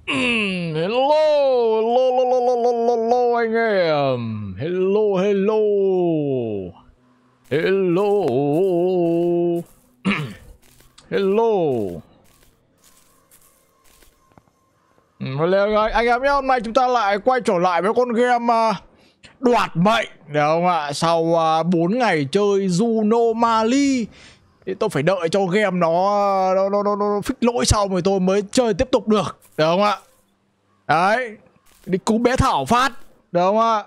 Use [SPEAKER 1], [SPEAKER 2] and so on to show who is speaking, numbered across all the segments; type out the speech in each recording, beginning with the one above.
[SPEAKER 1] Hello, hello, hello, hello, hello anh em. Hello, hello. Hello. Hello. Anh em nhé, hôm nay chúng ta lại quay trở lại với con game đoạt mệnh, được không ạ? Sau 4 ngày chơi Juno Mali thì tôi phải đợi cho game nó fix lỗi xong rồi tôi mới chơi tiếp tục được không ạ? Đấy, đi cứu bé Thảo phát, được không ạ?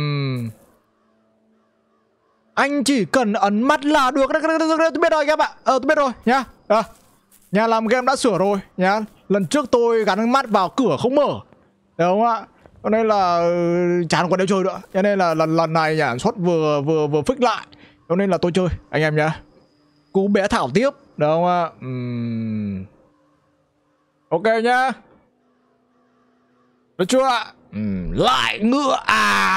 [SPEAKER 1] Anh chỉ cần ấn mắt là được. Tôi biết rồi các bạn. Tôi biết rồi nhá. Nhà làm game đã sửa rồi nhá. Lần trước tôi gắn mắt vào cửa không mở, được không ạ? Cho nên là chán còn đeo chơi nữa. Cho nên là lần này nhà sản xuất vừa fix lại. Cho nên là tôi chơi anh em nhá. Cứu bé Thảo tiếp, được không ạ? Ok nhá. Được chưa ạ? Lại ngựa à.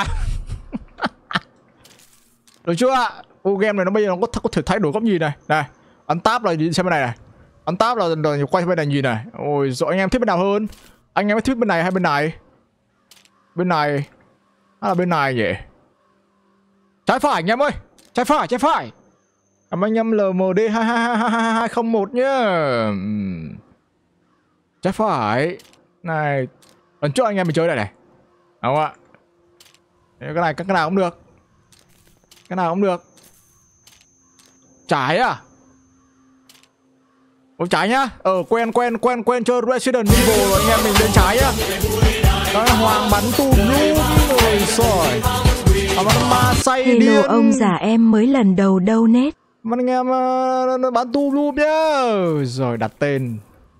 [SPEAKER 1] Được chưa ạ? Game này nó bây giờ nó có thể thay đổi góc nhìn này. Này, ấn tab là nhìn xem bên này này. Ấn tab là quay bên này nhìn này. Ôi rồi anh em thích bên nào hơn? Anh em thích bên này hay bên này? Bên này hay là bên này nhỉ? Trái phải anh em ơi. Trái phải, trái phải. Cảm ơn anh em LMD 222201 nhá. Trái phải. Này, lần trước anh em mình chơi này này. Đúng không ạ? Cái nào cũng được. Cái nào cũng được. Trái à? Ôi trái nhá. Quen chơi Resident Evil rồi anh em mình lên trái nhá. Cái hoàng bắn tùm lum rồi rồi. Ma say
[SPEAKER 2] Hello
[SPEAKER 1] điên.
[SPEAKER 2] ông già em mới lần đầu donate.
[SPEAKER 1] Anh em bắn tùm lum nhá. Rồi đặt tên.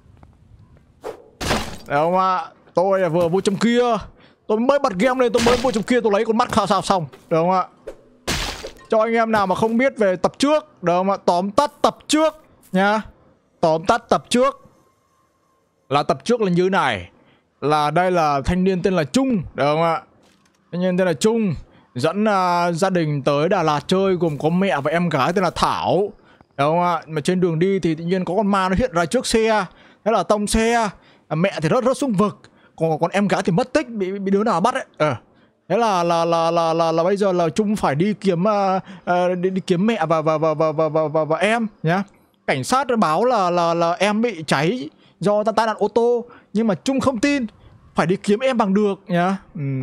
[SPEAKER 1] Được không ạ? Tôi là vừa vô trong kia. Tôi mới bật game lên tôi mới vô trong kia tôi lấy con mắt sao xong. Được không ạ? Cho anh em nào mà không biết về tập trước, được không ạ? Tóm tắt tập trước nhá. Tóm tắt tập trước. Là tập trước là như này. Là đây là thanh niên tên là Trung, được không ạ? Thanh niên tên là Trung dẫn gia đình tới Đà Lạt chơi, gồm có mẹ và em gái tên là Thảo, được không ạ? Mà trên đường đi thì tự nhiên có con ma nó hiện ra trước xe. Thế là tông xe. Mẹ thì rớt xuống vực. Còn em gái thì mất tích, bị đứa nào bắt ấy. Thế là bây giờ là Trung phải đi kiếm đi kiếm mẹ và em nhá. Cảnh sát báo là em bị cháy do tai nạn ô tô, nhưng mà Trung không tin, phải đi kiếm em bằng được nhá.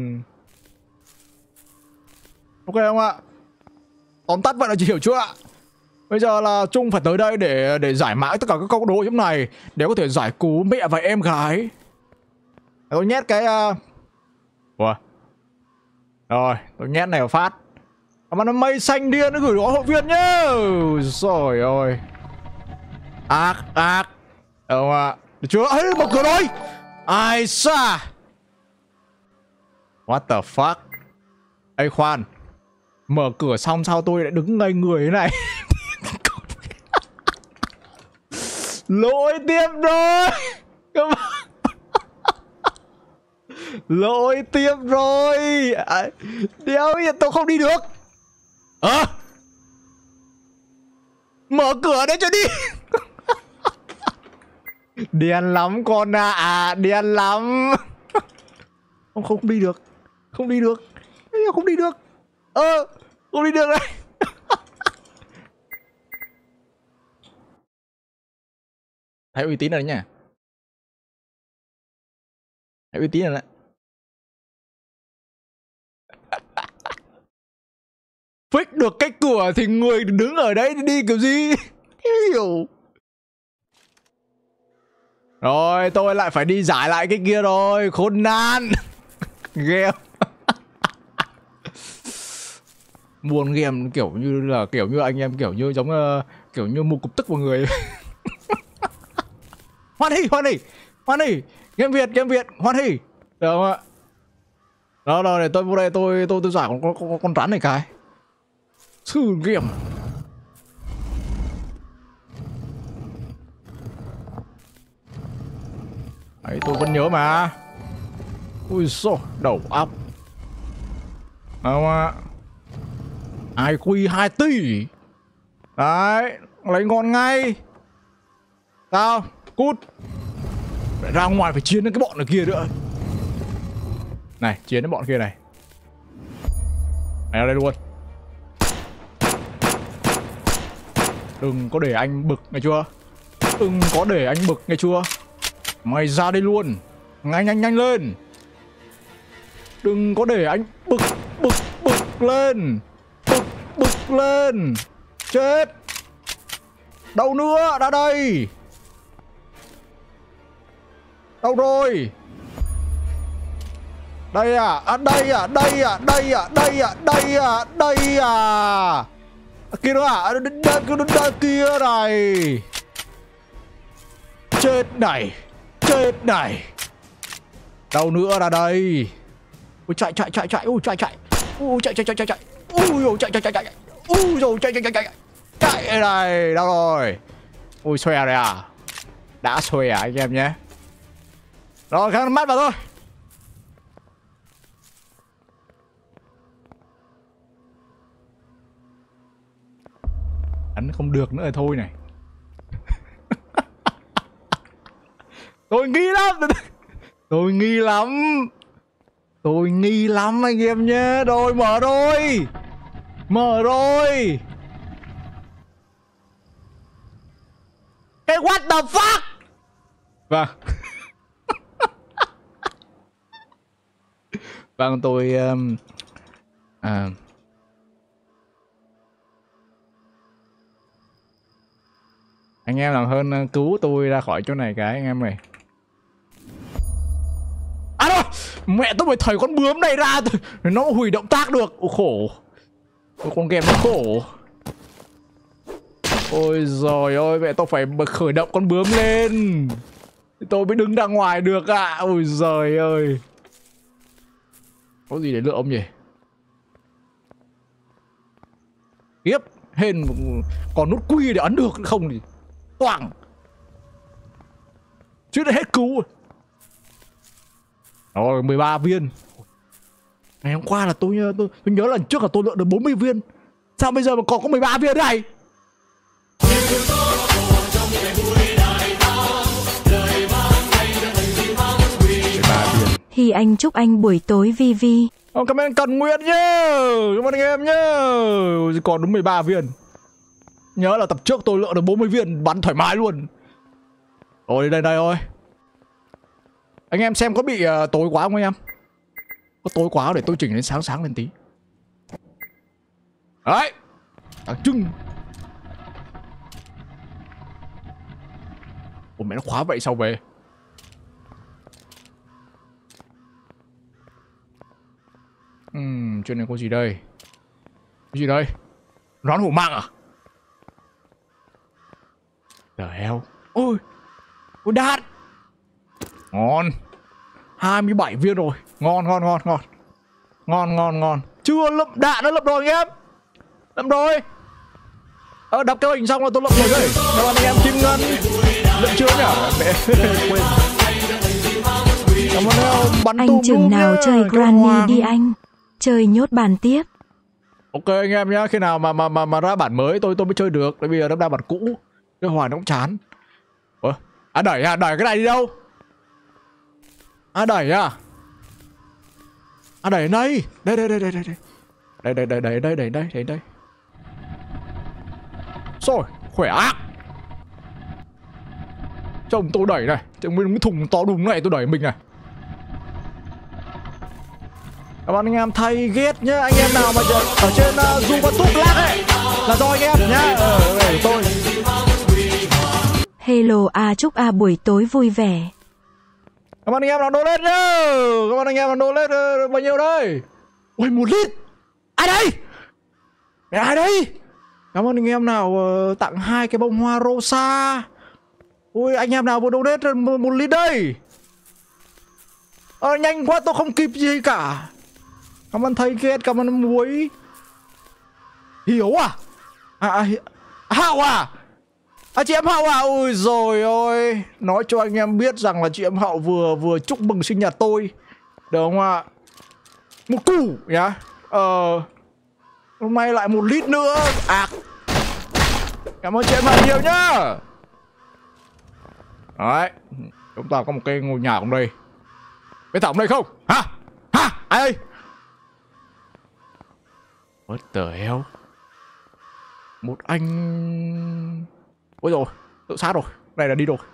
[SPEAKER 1] Ok không ạ? Tóm tắt vậy là chị hiểu chưa ạ? Bây giờ là Trung phải tới đây để giải mã tất cả các câu đố như này để có thể giải cứu mẹ và em gái. Tôi nhét cái Ủa? Rồi, tôi nhét này vào phát. Mà nó mây xanh điên nó gửi gói hội viên nhá. Rồi ơi. Ác. Đúng ạ. Được chưa? Ê, mở cửa rồi. Ai xa. What the fuck? Ê khoan. Mở cửa xong sao tôi lại đứng ngây người thế này? Lỗi tiếp rồi. Các bạn. Lỗi tiếp rồi. Đéo hiện tôi không đi được. Mở cửa đấy cho đi. Điên lắm con à. Điên lắm. Không đi được. Không đi được. Không đi được. Không đi được đây. Thấy uy tín rồi nhá. Thấy uy tín rồi đấy. Fix được cái cửa thì người đứng ở đấy đi kiểu gì? Hiểu. Rồi tôi lại phải đi giải lại cái kia rồi. Khốn nạn. Game. Buồn game kiểu như anh em kiểu như giống kiểu như một cục tức vào người. Hoan hỉ. Game Việt, hoan hỉ. Được không ạ? Đó để tôi vô đây tôi giải con rắn này cái. Sư game. Đấy, tôi vẫn nhớ mà. Ui xô, đầu óc. Không ạ. IQ 2 tỷ. Đấy, lấy ngon ngay. Sao? Cút. Ra ngoài phải chiến với cái bọn ở kia nữa. Này, chiến với bọn kia này. Này ra đây luôn. Đừng có để anh bực nghe chưa? Đừng có để anh bực nghe chưa? Mày ra đây luôn. Nhanh lên. Đừng có để anh bực lên. Bực lên. Chết. Đâu nữa, ra đây. Đâu rồi? Đây à, đây à. Kia nữa à, kia này. Chết này. Đâu nữa, ra đây. Ui chạy. Ui chạy. Ui chạy. Ui chạy. Ui rồi chạy. Chạy này, đâu rồi? Ui xòe này à? Đã xòe à anh em nhé. Rồi khăn mắt vào thôi. Hắn không được nữa rồi thôi này. Tôi nghi lắm anh em nhé. Rồi mở rồi. Cái what the fuck. Vâng. Vâng, tôi anh em làm hơn cứu tôi ra khỏi chỗ này cái anh em này. À đâu, mẹ tôi phải thầy con bướm này ra nó hủy động tác được. Ôi khổ. Con game nó khổ. Ôi giời ơi, mẹ tôi phải khởi động con bướm lên tôi mới đứng ra ngoài được ạ. Ôi giời ơi. Có gì để lựa ông nhỉ? Tiếp hên còn nút quy để ấn được không thì toảng. Chứ đã hết cứu. Rồi 13 viên. Ngày hôm qua là tôi nhớ lần trước là tôi lựa được 40 viên. Sao bây giờ mà còn có 13 viên này?
[SPEAKER 2] Hi anh chúc anh buổi tối vi.
[SPEAKER 1] Cảm ơn Cần Nguyệt nhá. Cảm ơn anh em nhá. Còn đúng 13 viên. Nhớ là tập trước tôi lựa được 40 viên bắn thoải mái luôn. Rồi đây thôi. Anh em xem có bị tối quá không anh em? Có tối quá để tôi chỉnh đến sáng lên tí. Đấy. Đặc trưng. Ủa mẹ nó khóa vậy sao về? Chuyện này có gì đây? Cái gì đây? Nón hổ mang à? The hell. Ôi đạn. Ngon. 27 viên rồi. Ngon. Chưa lậm đạn, nó lậm rồi anh em. Lậm rồi. Đập cái hình xong là tôi lậm rồi đấy. Cảm ơn anh em Kim Ngân. Lậm chưa nhỉ? Mẹ quên. Cảm ơn bắn
[SPEAKER 2] anh chừng nào chơi Granny đi anh. Chơi nhốt bàn tiếp.
[SPEAKER 1] Ok anh em nhá, khi nào mà ra bản mới tôi mới chơi được. Bởi vì nó ra bản cũ. Cái hoài nó cũng chán. Ủa? Đẩy cái này đi đâu? Đẩy à? Đẩy đây. Đây. Rồi, khỏe ác. Chồng tôi đẩy này, chồng mình cái thùng to đùng này tôi đẩy mình này. Các bạn anh em thay ghét nhá, anh em nào mà ở trên YouTube lag ấy là do anh em nhá. Để tôi.
[SPEAKER 2] Hello chúc buổi tối vui vẻ.
[SPEAKER 1] Các bạn anh em nào đô lên nhá. Các bạn anh em nào đô lên bao nhiêu đây? Ôi 1 lít. Ai đây? Mẹ ai đây? Cảm ơn anh em nào tặng 2 cái bông hoa rosa. Ui anh em nào vừa donate 1 lít đây? Nhanh quá tôi không kịp gì cả. Cảm ơn thầy ghét, cảm ơn muối. Hiếu à? Hạo à? Chị em Hậu à? Ôi rồi ôi. Nói cho anh em biết rằng là chị em Hậu vừa chúc mừng sinh nhật tôi. Được không ạ? Một củ nhá. Hôm nay lại 1 lít nữa. Cảm ơn chị em Hậu nhiều nhá. Đấy. Chúng ta có một cái ngôi nhà ở đây. Biết thằng đây không? Hả? Hả? Ai ơi? What the hell? Một anh... Ôi rồi, tự sát rồi. Này là đi rồi.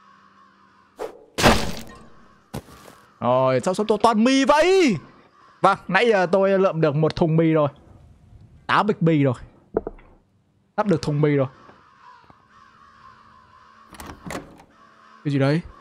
[SPEAKER 1] Rồi, sao tôi toàn mì vậy? Vâng, nãy giờ tôi lượm được một thùng mì rồi. 8 bịch mì rồi. Đắp được thùng mì rồi. Cái gì đấy?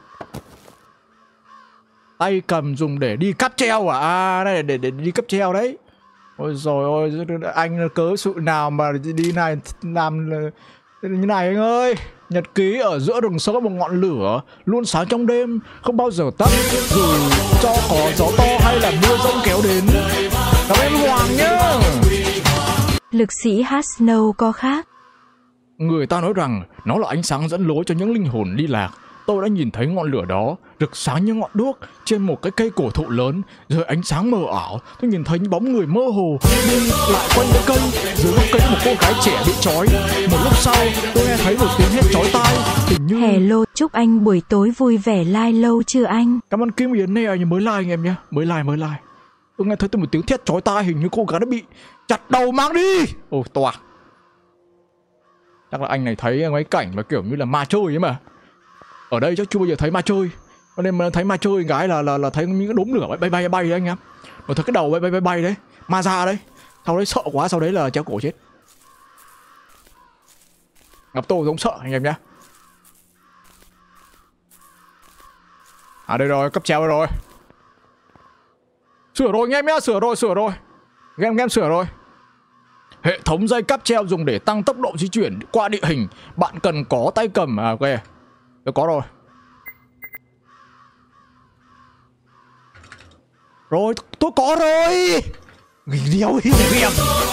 [SPEAKER 1] Tay cầm dùng để đi cáp treo à? À, đây để đi cáp treo đấy. Ôi rồi ôi, anh cớ sự nào mà đi này làm như này anh ơi. Nhật ký ở giữa rừng sâu một ngọn lửa luôn sáng trong đêm, không bao giờ tắt, dù cho có gió to hay là mưa rông kéo đến. Cảm ơn em Hoàng nhá.
[SPEAKER 2] Lực sĩ hát Snow có khác.
[SPEAKER 1] Người ta nói rằng nó là ánh sáng dẫn lối cho những linh hồn đi lạc. Tôi đã nhìn thấy ngọn lửa đó rực sáng như ngọn đuốc trên một cái cây cổ thụ lớn. Dưới ánh sáng mờ ảo, tôi nhìn thấy những bóng người mơ hồ đi lại quanh cái cây. Dưới gốc cây một cô gái trẻ bị trói. Một lúc sau, tôi nghe thấy một tiếng hét chói tai. Hình như...
[SPEAKER 2] Hello, chúc anh buổi tối vui vẻ. Like lâu chưa anh?
[SPEAKER 1] Cảm ơn Kim Yến này mới like anh em nhé. Mới like. Tôi nghe thấy một tiếng thét chói tai, hình như cô gái đã bị chặt đầu mang đi. Ồ, toạc. Chắc là anh này thấy mấy cảnh mà kiểu như là ma chơi ấy mà. Ở đây chắc chưa bao giờ thấy ma chơi. Cho nên mà thấy ma chơi gái là thấy những cái đốm lửa bay đấy anh em. Mà thấy cái đầu bay đấy, ma ra đấy. Sau đấy sợ quá, sau đấy là treo cổ chết. Ngập tôi không sợ anh em nhá. À đây rồi, cấp treo rồi. Sửa rồi anh em nhá, sửa rồi. Game sửa rồi. Hệ thống dây cáp treo dùng để tăng tốc độ di chuyển qua địa hình. Bạn cần có tay cầm. À ok, tôi có rồi. Rồi, tôi có rồi. Đéo hiểu game.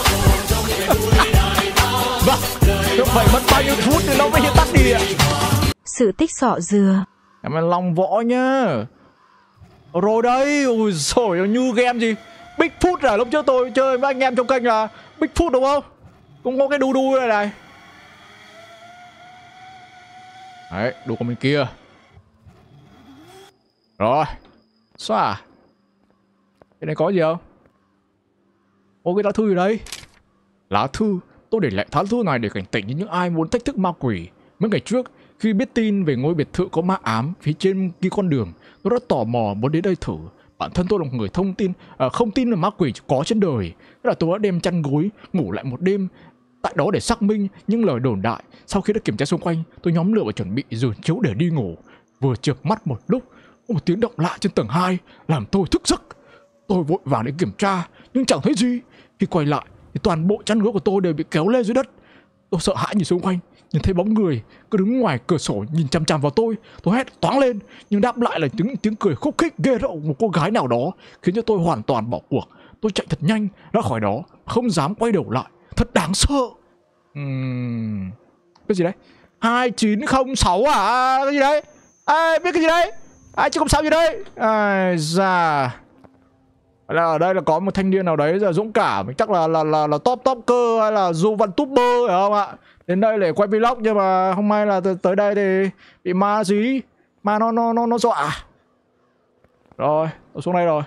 [SPEAKER 1] Vâng, tôi phải mất bao nhiêu phút thì nó mới hiện tắt đi ạ.
[SPEAKER 2] Sự tích sọ dừa.
[SPEAKER 1] Cảm ơn Long Võ nhá. Rồi đây, ôi xổi như game gì. Bigfoot à, lúc trước tôi chơi với anh em trong kênh là Bigfoot đúng không? Cũng có cái đu này. Đấy, đu con bên kia. Rồi, xóa. Cái này có gì không? Ô, cái lá thư gì đây? Lá thư, tôi để lại lá thư này để cảnh tỉnh những ai muốn thách thức ma quỷ. Mấy ngày trước, khi biết tin về ngôi biệt thự có ma ám phía trên kia con đường, tôi rất tò mò muốn đến đây thử. Bản thân tôi là một người không tin là ma quỷ có trên đời. Thế là tôi đã đem chăn gối ngủ lại một đêm tại đó để xác minh những lời đồn đại. Sau khi đã kiểm tra xung quanh, tôi nhóm lửa và chuẩn bị giường chiếu để đi ngủ. Vừa chợp mắt một lúc, có một tiếng động lạ trên tầng 2 làm tôi thức giấc. Tôi vội vàng để kiểm tra nhưng chẳng thấy gì. Khi quay lại thì toàn bộ chăn gối của tôi đều bị kéo lên dưới đất. Tôi sợ hãi nhìn xung quanh, nhìn thấy bóng người cứ đứng ngoài cửa sổ nhìn chằm chằm vào tôi. Tôi hét toáng lên nhưng đáp lại là tiếng cười khúc khích ghê rợn một cô gái nào đó, khiến cho tôi hoàn toàn bỏ cuộc. Tôi chạy thật nhanh ra khỏi đó, không dám quay đầu lại. Thật đáng sợ. Cái gì đấy? 2906 à? Cái gì đấy? Ai biết cái gì đấy? 2906 gì đấy? Ai da. Là ở đây là có một thanh niên nào đấy giờ dũng cảm, chắc là top cơ hay là du văn tuber phải không ạ? Đến đây để quay vlog nhưng mà không may là tới đây thì bị ma dí, ma nó dọa. Rồi, tôi xuống đây rồi.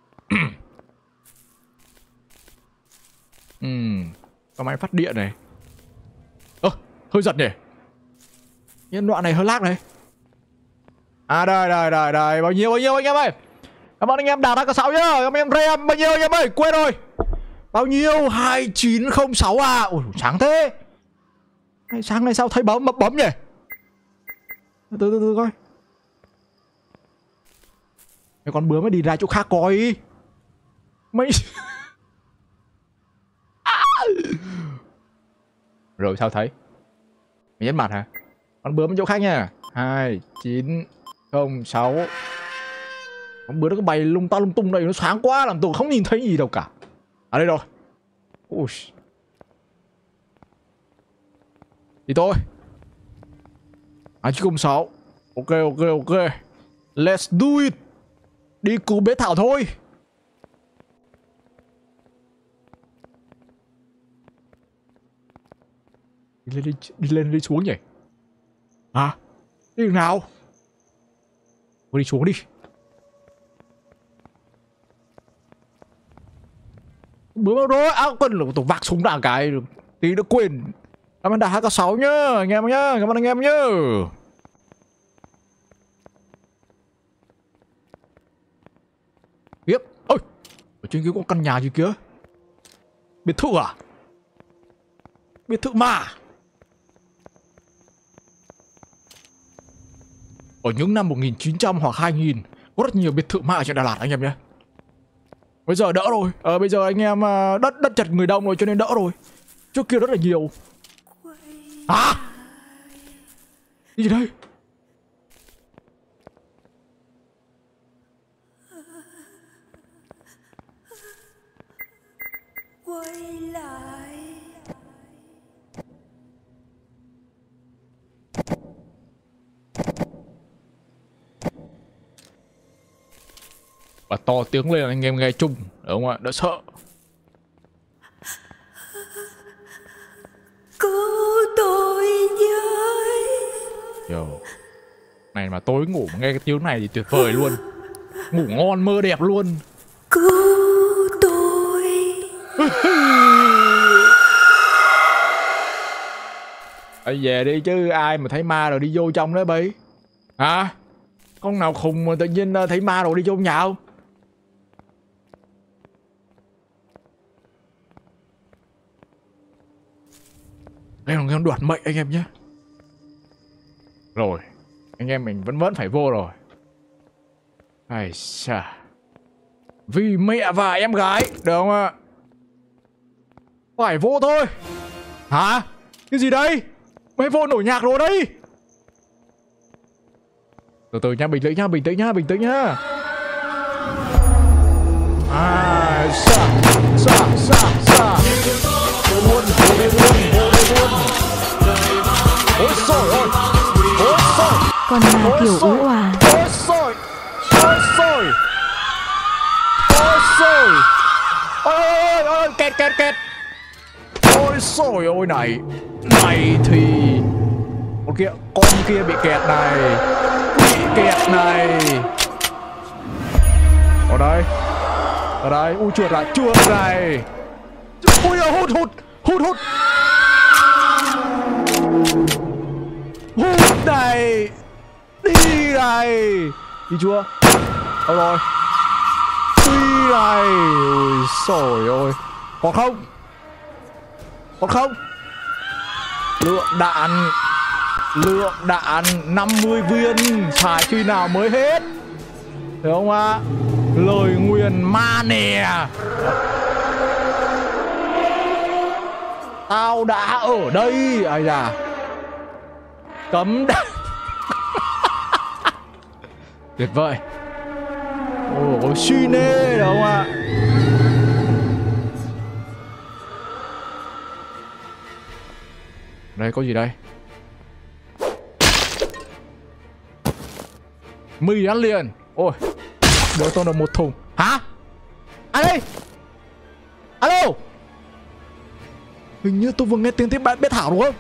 [SPEAKER 1] Có máy phát điện này. Hơi giật nhỉ. Nhân đoạn này hơi lag này. À đây, bao nhiêu anh em ơi. Cảm ơn anh em Đạt K6 nhá. Cảm ơn em Rem bao nhiêu anh em ơi, quên rồi. Bao nhiêu? 2906 à? Ui sáng thế. Sáng nay sao thấy bấm nhỉ? Từ coi. Mấy con bướm mới đi ra chỗ khác coi. Mấy rồi sao thấy? Mày nhấn mặt hả? Con bướm ở chỗ khác nha. 2906. Con bướm nó cứ bay lung tung đây, nó sáng quá làm tôi không nhìn thấy gì đâu cả. À đây rồi. Ui. Đi thôi. 2906. Ok. Let's do it. Đi cứu bé Thảo thôi. Đi lên đi xuống nhỉ? Hả? Đi đường nào? Đi xuống đi. Bữa bao đó áo quần tôi vác súng ra cái tí đã quên. Cảm ơn đã 2K6 nhá anh em nhá, cảm ơn anh em nhá. Tiếp. Ôi, ở trên kia có căn nhà gì kia? Biệt thự à? Biệt thự mà. Ở những năm 1900 hoặc 2000 có rất nhiều biệt thự ma ở trên Đà Lạt anh em nhé. Bây giờ đỡ rồi. Bây giờ anh em đất chật người đông rồi cho nên đỡ rồi. Trước kia rất là nhiều. Hả? Cái gì đây?
[SPEAKER 3] Quay lại.
[SPEAKER 1] Và to tiếng lên anh em nghe chung, đúng không ạ? Đỡ sợ.
[SPEAKER 3] Cứu tôi với.
[SPEAKER 1] Yo. Này mà tối ngủ nghe cái tiếng này thì tuyệt vời luôn. Ngủ ngon mơ đẹp luôn.
[SPEAKER 3] Cứu tôi.
[SPEAKER 1] Anh về đi chứ ai mà thấy ma rồi đi vô trong đó bấy. Hả? Con nào khùng mà tự nhiên thấy ma rồi đi vô nhà không? Đây là con đoạt mệnh anh em nhé. Rồi, anh em mình vẫn phải vô rồi. Ai xa. Vì mẹ và em gái, được không ạ? Phải vô thôi. Hả? Cái gì đây? Mày vô nổi nhạc rồi đấy. Từ từ nha, bình tĩnh nhá, bình tĩnh nhá, bình tĩnh nhá. À, xa. Vô luôn. Ôi xôi ơi. Ôi xôi.
[SPEAKER 2] Con ma kiểu ú òa.
[SPEAKER 1] Ôi xôi. Ôi, kẹt. Ôi xôi ôi này. Này thì con kia bị kẹt này. Ở đây, ui chuột này. Ui hút này. Đi này. Đi chưa? Đâu rồi? Đi này. Ui xồi ôi. Còn không? Lượng đạn 50 viên. Xài khi nào mới hết? Được không ạ? Lời nguyền ma nè. Tao đã ở đây. Ai da. Cấm đã. Tuyệt vời. Ôi suy nê. Được không ạ? Đây có gì đây? Mì ăn liền. Ôi, đỡ tôi được một thùng. Hả? Ai đây? Alo. Hình như tôi vừa nghe tiếng bạn bé Thảo đúng không?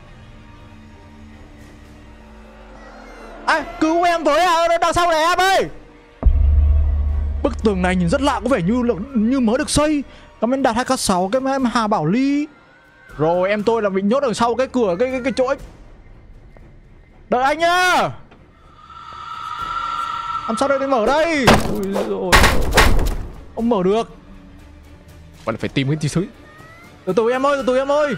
[SPEAKER 1] À, cứu em với đằng sau này em ơi. Bức tường này nhìn rất lạ, có vẻ như mới được xây. Cảm ơn Đạt 2K6, cái em Hà Bảo Ly. Rồi em tôi là bị nhốt đằng sau cái cửa cái chỗ ấy. Đợi anh nhá. Làm sao đây để mở đây? Ui rồi. Không mở được. Bạn phải tìm cái gì thứ. Từ từ em ơi.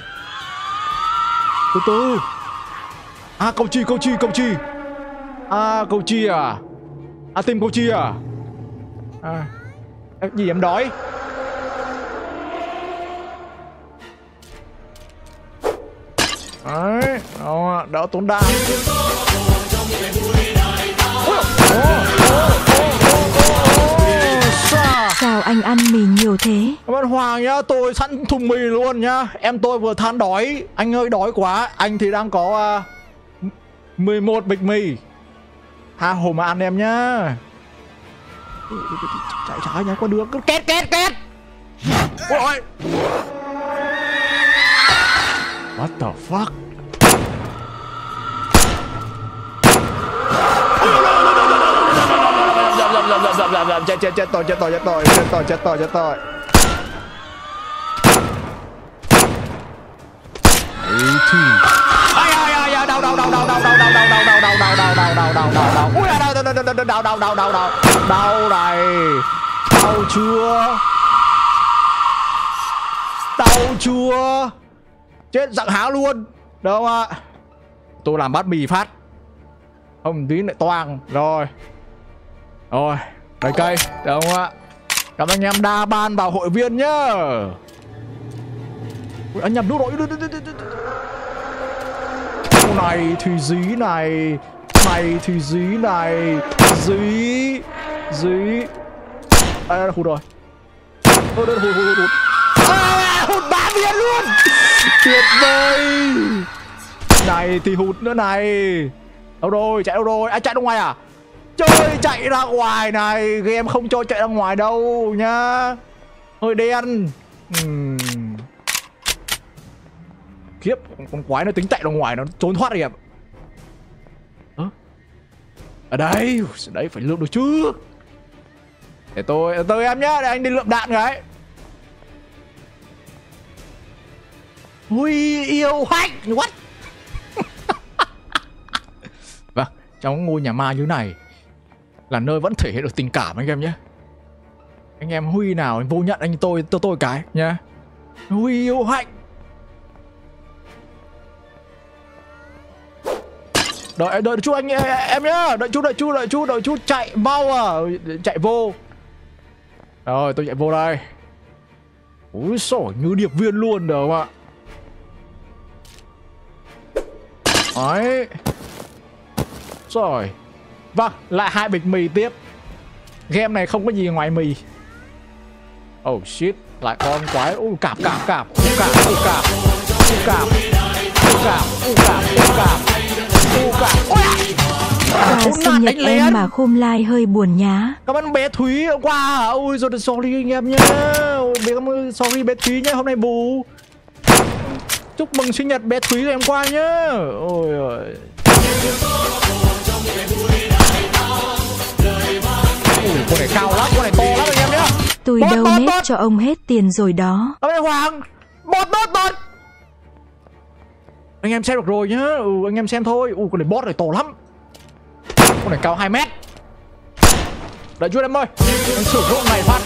[SPEAKER 1] Từ. À cầu chi. À cầu chi à? À tìm cầu chi à? À gì em đói? Đấy, đỡ tốn đạn.
[SPEAKER 2] Sao anh ăn mì nhiều thế?
[SPEAKER 1] Cảm ơn Hoàng nhá, tôi sẵn thùng mì luôn nhá. Em tôi vừa than đói. Anh ơi đói quá. Anh thì đang có 11 bịch mì. Tha hồ mà ăn em nhá. Chạy trái nhá, qua đường. Két. Ôi. What the fuck? Chết tôi. Đau này. Đau chưa. Chết dặng há luôn. Đâu ạ. Tôi làm bát mì phát. Không tí lại toang. Rồi. Đây cây. Đâu ạ. Cảm ơn anh em đa ban vào hội viên nhá. Ui, anh nhầm đúng rồi. Này thì dí này. Dí. À, hụt rồi. Hụt. Hụt 3 viên luôn. Tuyệt vời. Này thì hụt nữa này. Đâu rồi, chạy đâu rồi? Chạy ra ngoài à? Chơi chạy ra ngoài này. Game không cho chạy ra ngoài đâu nhá. Hơi đen. Khiếp, con quái nó tính chạy ra ngoài nó trốn thoát kìa. Ở đây phải lượm được chứ. Để tôi em nhá, để anh đi lượm đạn cái. Ui yêu hạnh. What? Vâng, trong ngôi nhà ma như này là nơi vẫn thể hiện được tình cảm anh em nhé. Anh em Huy nào anh vô nhận anh tôi cái nhá. Huy yêu hạnh. Đợi chút anh em nhá. Đợi chút chạy mau à. Chạy vô. Rồi tôi chạy vô đây. Úi xổi như điệp viên luôn được không ạ. Đấy. Rồi. Vâng, lại 2 bịch mì tiếp. Game này không có gì ngoài mì. Oh shit. Lại con quái. Cạp.
[SPEAKER 2] Quà sinh nhật em mà khôm lai hơi buồn nhá.
[SPEAKER 1] Cảm ơn bé Thúy hôm qua hả? Ôi rồi sorry anh em nhá. Sorry bé Thúy nhá, hôm nay bù. Chúc mừng sinh nhật bé Thúy ngày hôm qua nhá. Ôi ơi. Con này cao lắm, con này to lắm anh em nhá.
[SPEAKER 2] Tôi đâu nết cho ông hết tiền rồi đó.
[SPEAKER 1] Ôi Hoàng. Bot. Anh em xem được rồi nhá. Anh em xem thôi. Con này bot này to lắm. Con này cao 2 mét. Đợi chút em ơi. Anh sử dụng này phát.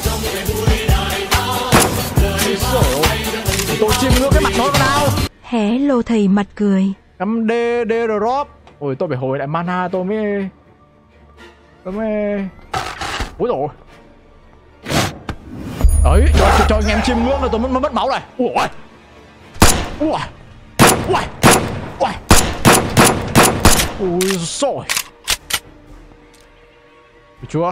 [SPEAKER 1] Tôi chìm ngưỡng cái mặt nó nào.
[SPEAKER 2] Hello thầy mặt cười.
[SPEAKER 1] 5D drop. Ôi tôi phải hồi lại mana tôi mới. Úi dồi. Đấy, cho anh em chiêm ngưỡng rồi tôi mới mất máu này. Ui xôi. Được chưa?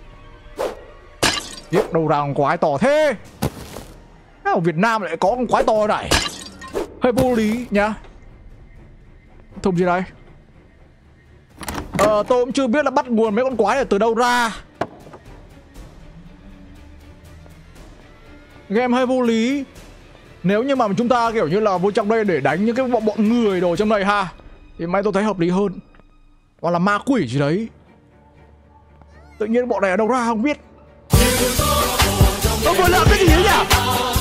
[SPEAKER 1] Tiếp đâu ra con quái to thế. Ở Việt Nam lại có con quái to này. Hơi vô lý nhá. Thùng gì đây? Tôi cũng chưa biết là bắt nguồn mấy con quái này từ đâu ra. Game hơi vô lý. Nếu như mà chúng ta kiểu như là vô trong đây để đánh những cái bọn người đồ trong đây ha, thì may tôi thấy hợp lý hơn. Hoặc là ma quỷ gì đấy. Tự nhiên bọn này ở đâu ra không biết. Tôi vừa làm cái gì đấy nhỉ?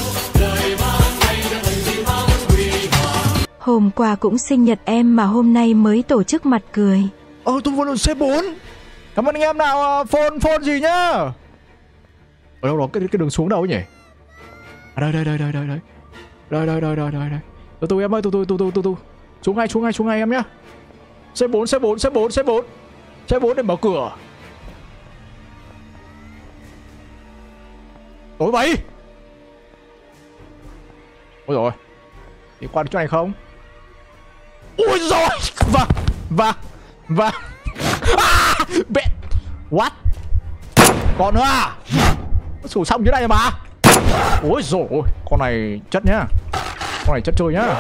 [SPEAKER 2] Hôm qua cũng sinh nhật em mà hôm nay mới tổ chức mặt cười.
[SPEAKER 1] Tôi vừa luôn C4. Cảm ơn anh em nào. Phone gì nhá. Ở đâu đó cái đường xuống đâu ấy nhỉ? Đây. Từ em ơi, từ. Xuống ngay em nhá. C4 để mở cửa. Tối vậy. Ôi rồi. Đi qua được chỗ này không? Ôi rồi. Vâng. Bẹt. What? Còn nữa à? Sủ xong dưới này mà. Ôi dồi ôi. Con này chất nhá. Con này chất chơi nhá.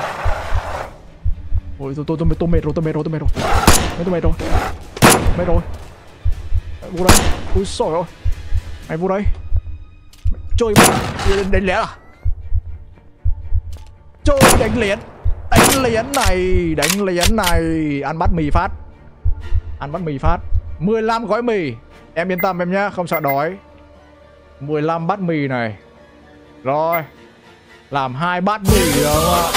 [SPEAKER 1] Ôi tôi mệt rồi. Mệt rồi. Vô đây. Ôi xồi ôi. Mày vô đây. Chơi đánh lén à? Chơi đánh lén này. Ăn bát mì phát. 15 gói mì. Em yên tâm em nhá, không sợ đói. 15 bát mì này. Rồi. Làm 2 bát mì được không ạ?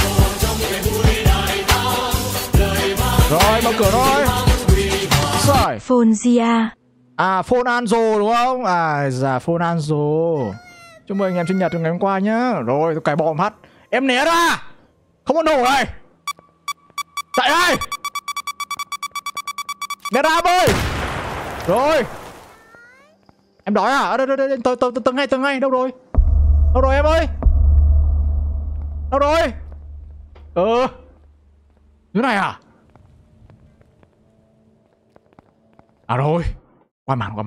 [SPEAKER 1] Rồi, mở cửa thôi. Rồi.
[SPEAKER 2] Fonzia.
[SPEAKER 1] À, Fonanzo đúng không? À, dạ Fonanzo. Chúc mừng anh em sinh nhật từ ngày hôm qua nhá. Rồi, tôi cài bom phát. Em né ra. Không có nổ này. Chạy đây. Né ra em ơi. Rồi. Em đói à? Đây, tầng ngay. Đâu rồi? Đâu rồi em ơi? Đâu rồi? Dưới này à? À rồi. Qua màn.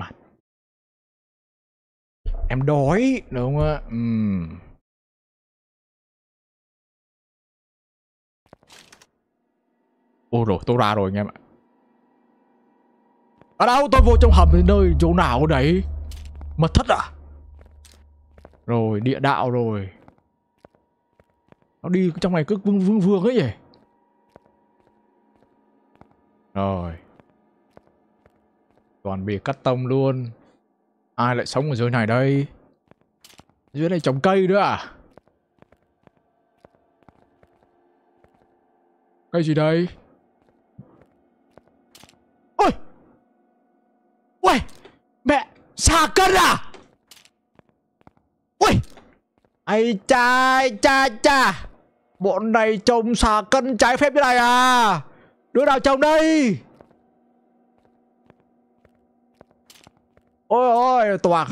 [SPEAKER 1] Em đói, đúng không ạ? Ôi rồi, tôi ra rồi anh em ạ. Ở đâu? Tôi vô trong hầm đến nơi, chỗ nào đấy? Mật thất à? Rồi, địa đạo rồi. Nó đi trong này cứ vương ấy nhỉ? Rồi. Toàn bị cắt tông luôn. Ai lại sống ở dưới này đây? Dưới này trồng cây nữa à? Cây gì đây? Ôi! Ui! Mẹ! Xà cân à? Ui! Ây cha! Bọn này trồng xà cân trái phép như này à? Đứa nào trồng đây? Ôi, Toàn.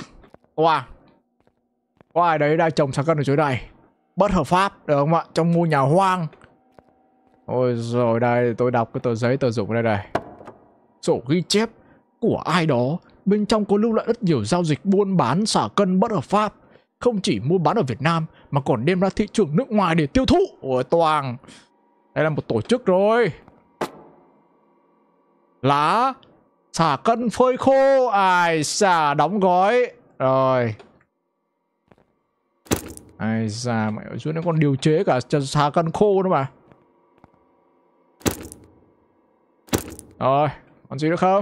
[SPEAKER 1] Có ai đấy đang trồng xà cân ở dưới này? Bất hợp pháp, được không ạ? Trong ngôi nhà hoang. Ôi rồi đây, tôi đọc cái tờ giấy tờ dụng đây này. Sổ ghi chép của ai đó. Bên trong có lưu lại rất nhiều giao dịch buôn bán xà cân bất hợp pháp. Không chỉ mua bán ở Việt Nam mà còn đem ra thị trường nước ngoài để tiêu thụ. Ôi Toàn, đây là một tổ chức rồi. Lá xà cân phơi khô. Ai xà đóng gói. Rồi. Ai da mẹ ở dưới nó còn điều chế cả xà cân khô nữa mà. Rồi, còn gì nữa không?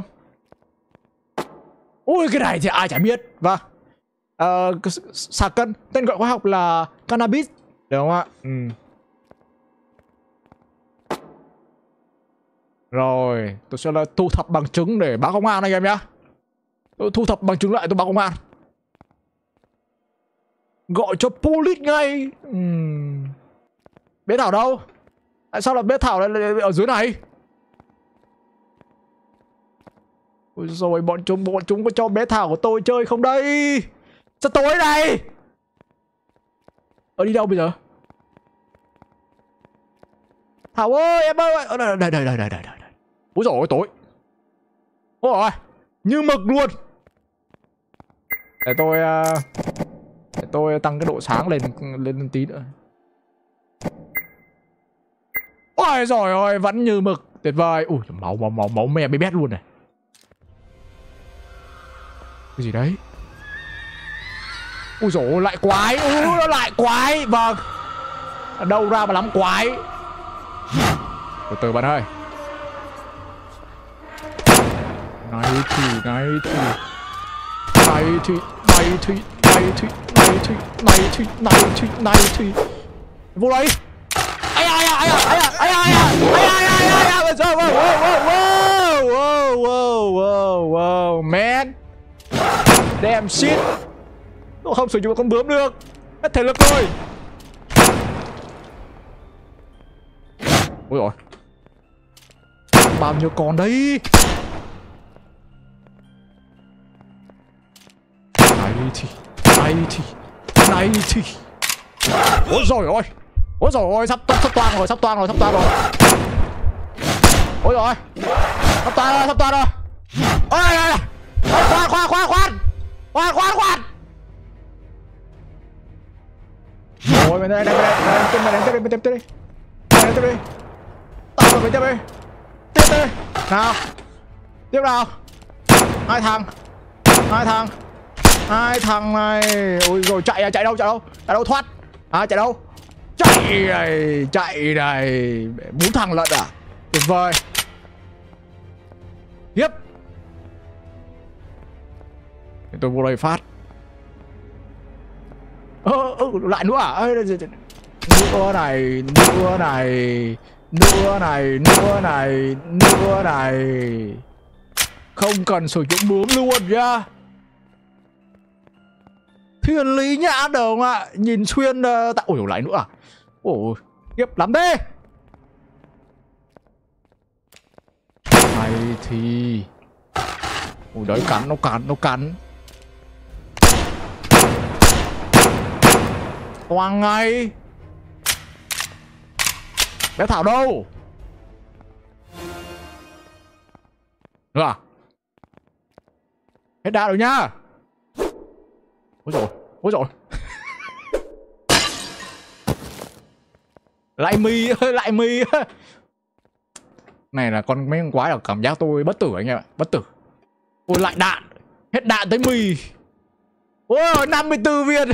[SPEAKER 1] Ui, cái này thì ai chả biết. Vâng. Xà cân, tên gọi khoa học là cannabis, được không ạ? Rồi, tôi sẽ là thu thập bằng chứng để báo công an anh em nhá. Tôi thu thập bằng chứng lại tôi báo công an. Gọi cho police ngay. Bé Thảo đâu? Tại sao là bé Thảo lại ở dưới này? Ôi rồi, bọn chúng có cho bé Thảo của tôi chơi không đây? Sao tối này? Đi đâu bây giờ? Thảo ơi, em ơi. Đây. Úi dồi ôi, tối. Ôi rồi, như mực luôn. Để tôi tăng cái độ sáng lên tí nữa. Ôi giời ơi, vẫn như mực. Tuyệt vời. Ui, máu me bé bét luôn này. Cái gì đấy? Ui dồi ôi, lại quái. Nó lại quái. Vâng. Ở đâu ra mà lắm quái. Từ từ bạn ơi. Này thì vô đây. Wow man, damn shit. Tôi không sử dụng con bướm được, hết thể lực rồi. Ôi rồi, bao nhiêu con đấy? Này thì ôi rồi ôi, sắp toang rồi. Ôi rồi, sắp toang rồi. Ôi khoan. Ôi mày đây, mày tiếp đi. Tao mày tiếp đi. Nào. Tiếp nào. Hai thằng này. Ôi rồi, chạy đâu thoát. Chạy đâu? Chạy này. 4 thằng lận à? Tuyệt vời. Tiếp. tôi vô đây phát. Lại nữa à? Nữa này, nữa này, nữa này, nữa này, nữa này. Không cần sử dụng bướm luôn nhá. Thiên lý nhã được không ạ? Nhìn xuyên tạo. Ôi lại nữa à? Ôi kiếp lắm thế. Này thì ôi đấy cắn, nó cắn. Toang ngay. Bé Thảo đâu? Được à? Hết đạn rồi nhá. Ôi rồi. Lại mì ơi, lại mì. Này là mấy con quái là cảm giác tôi bất tử anh em ạ, bất tử. Ôi lại đạn. Hết đạn tới mì. Ôi 54 viên.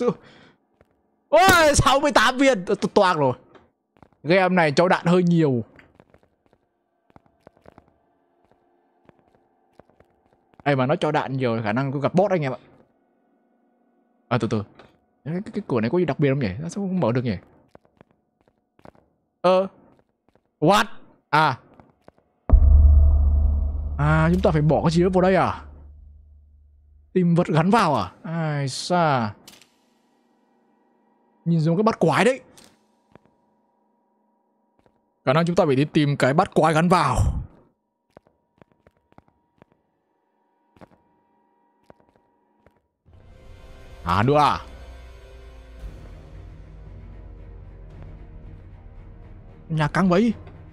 [SPEAKER 1] Ôi 68 viên. Tôi toang rồi. Game này cho đạn hơi nhiều. Ê mà nó cho đạn nhiều khả năng tôi gặp boss anh em ạ. À từ từ. Cái cửa này có gì đặc biệt không nhỉ? Nó sao không mở được nhỉ? What? Chúng ta phải bỏ cái gì đó vào đây à? Tìm vật gắn vào à? Ai xa. Nhìn giống cái bát quái đấy. Khả năng chúng ta phải đi tìm cái bát quái gắn vào. Nữa à? Nhà căng vậy.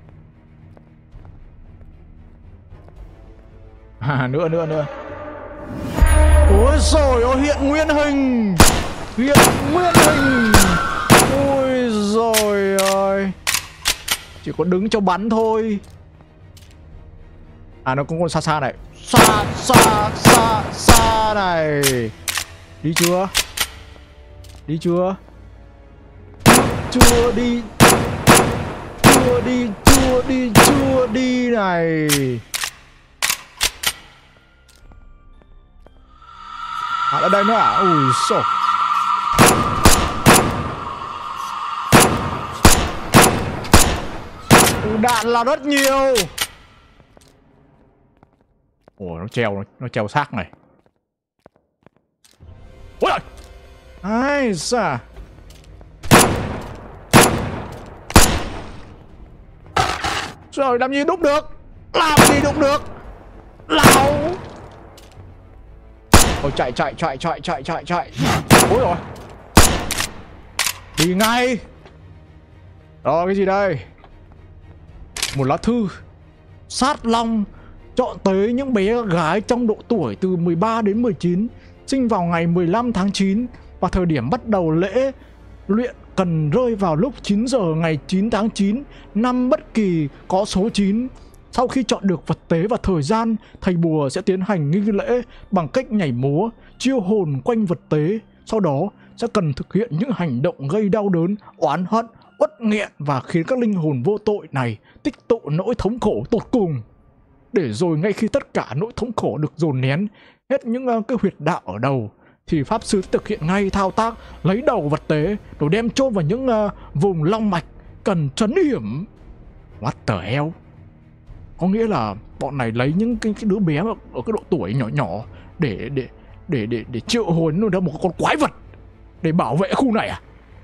[SPEAKER 1] Nữa. Ôi trời ơi, hiện nguyên hình. Hiện nguyên hình. Ôi trời ơi. Chỉ có đứng cho bắn thôi. Nó cũng còn xa này. Xa này. Đi chưa? Đi chưa? Chưa đi. Chưa đi này. Ở đây nữa à? Ui xổ. Đạn là rất nhiều. Ồ nó treo xác này. Ôi ơi. Ai xa. Rồi làm gì đúc được. Làm gì đúc được. Lão. Ôi chạy. Ôi rồi. Đi ngay. Đó cái gì đây? Một lá thư. Sát Long chọn tới những bé gái trong độ tuổi từ 13 đến 19, sinh vào ngày 15 tháng 9 và thời điểm bắt đầu lễ luyện cần rơi vào lúc 9 giờ ngày 9 tháng 9 năm bất kỳ có số 9. Sau khi chọn được vật tế và thời gian, thầy bùa sẽ tiến hành nghi lễ bằng cách nhảy múa, chiêu hồn quanh vật tế. Sau đó sẽ cần thực hiện những hành động gây đau đớn, oán hận, uất nghẹn và khiến các linh hồn vô tội này tích tụ nỗi thống khổ tột cùng. Để rồi ngay khi tất cả nỗi thống khổ được dồn nén hết những cái huyệt đạo ở đầu, thì pháp sư thực hiện ngay thao tác lấy đầu vật tế rồi đem chôn vào những vùng long mạch cần trấn hiểm. What the hell? Có nghĩa là bọn này lấy những cái đứa bé ở cái độ tuổi nhỏ để triệu hồn nó ra một con quái vật để bảo vệ khu này à?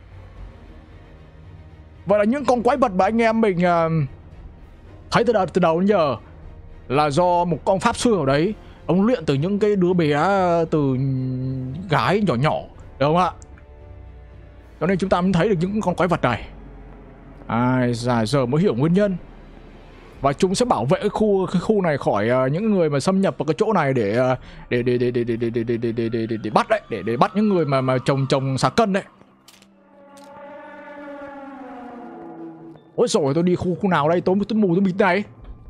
[SPEAKER 1] Vậy là những con quái vật mà anh em mình thấy từ đầu đến giờ là do một con pháp sư ở đấy ông luyện từ những cái đứa bé, từ gái nhỏ, được không ạ? Cho nên chúng ta mới thấy được những con quái vật này. Giờ mới hiểu nguyên nhân. Và chúng sẽ bảo vệ cái khu này khỏi những người mà xâm nhập vào cái chỗ này để bắt đấy, để bắt những người mà trồng xà cân đấy. Ôi rồi tôi đi khu nào đây? Tôi mù tôi bịt này.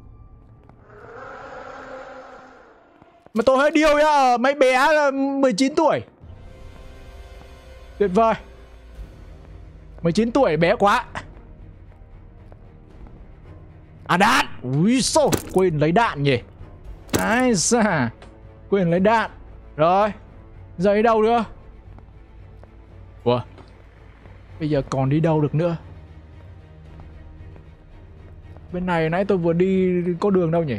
[SPEAKER 1] Mà tôi hơi điêu nhá, mấy bé 19 tuổi. Tuyệt vời. 19 tuổi bé quá. Đạn. Ui xô, quên lấy đạn nhỉ. Ai xa. Quên lấy đạn. Rồi. Giờ đi đâu nữa? Ủa? Bây giờ còn đi đâu được nữa? Bên này nãy tôi vừa đi có đường đâu nhỉ?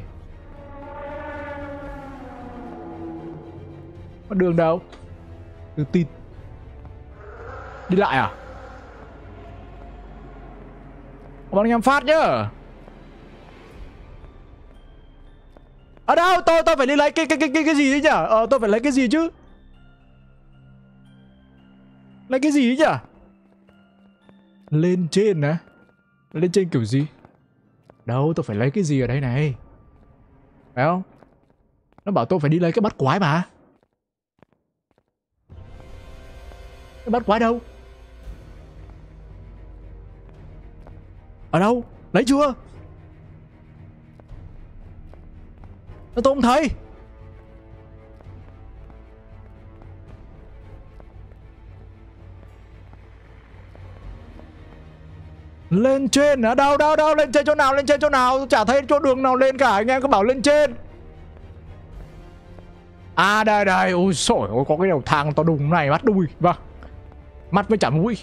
[SPEAKER 1] Có đường đâu? Đường tin. Đi lại à? Bắn nhắm phát chứ. Ở đâu? Tôi phải đi lấy cái gì đấy nhở? Tôi phải lấy cái gì chứ? Lấy cái gì đấy nhở? Lên trên á? Lên trên kiểu gì? Đâu, tôi phải lấy cái gì ở đây này? Phải không? Nó bảo tôi phải đi lấy cái bắt quái mà. Cái bắt quái đâu? Ở đâu? Lấy chưa? Tôi không thấy. Lên trên á? Đâu lên trên chỗ nào? Lên trên chỗ nào? Tôi chả thấy chỗ đường nào lên cả. Anh em cứ bảo lên trên. À đây. Ôi xổi ôi, có cái đầu thang to đùng này mắt đuôi. Vâng. Mắt với chả mũi.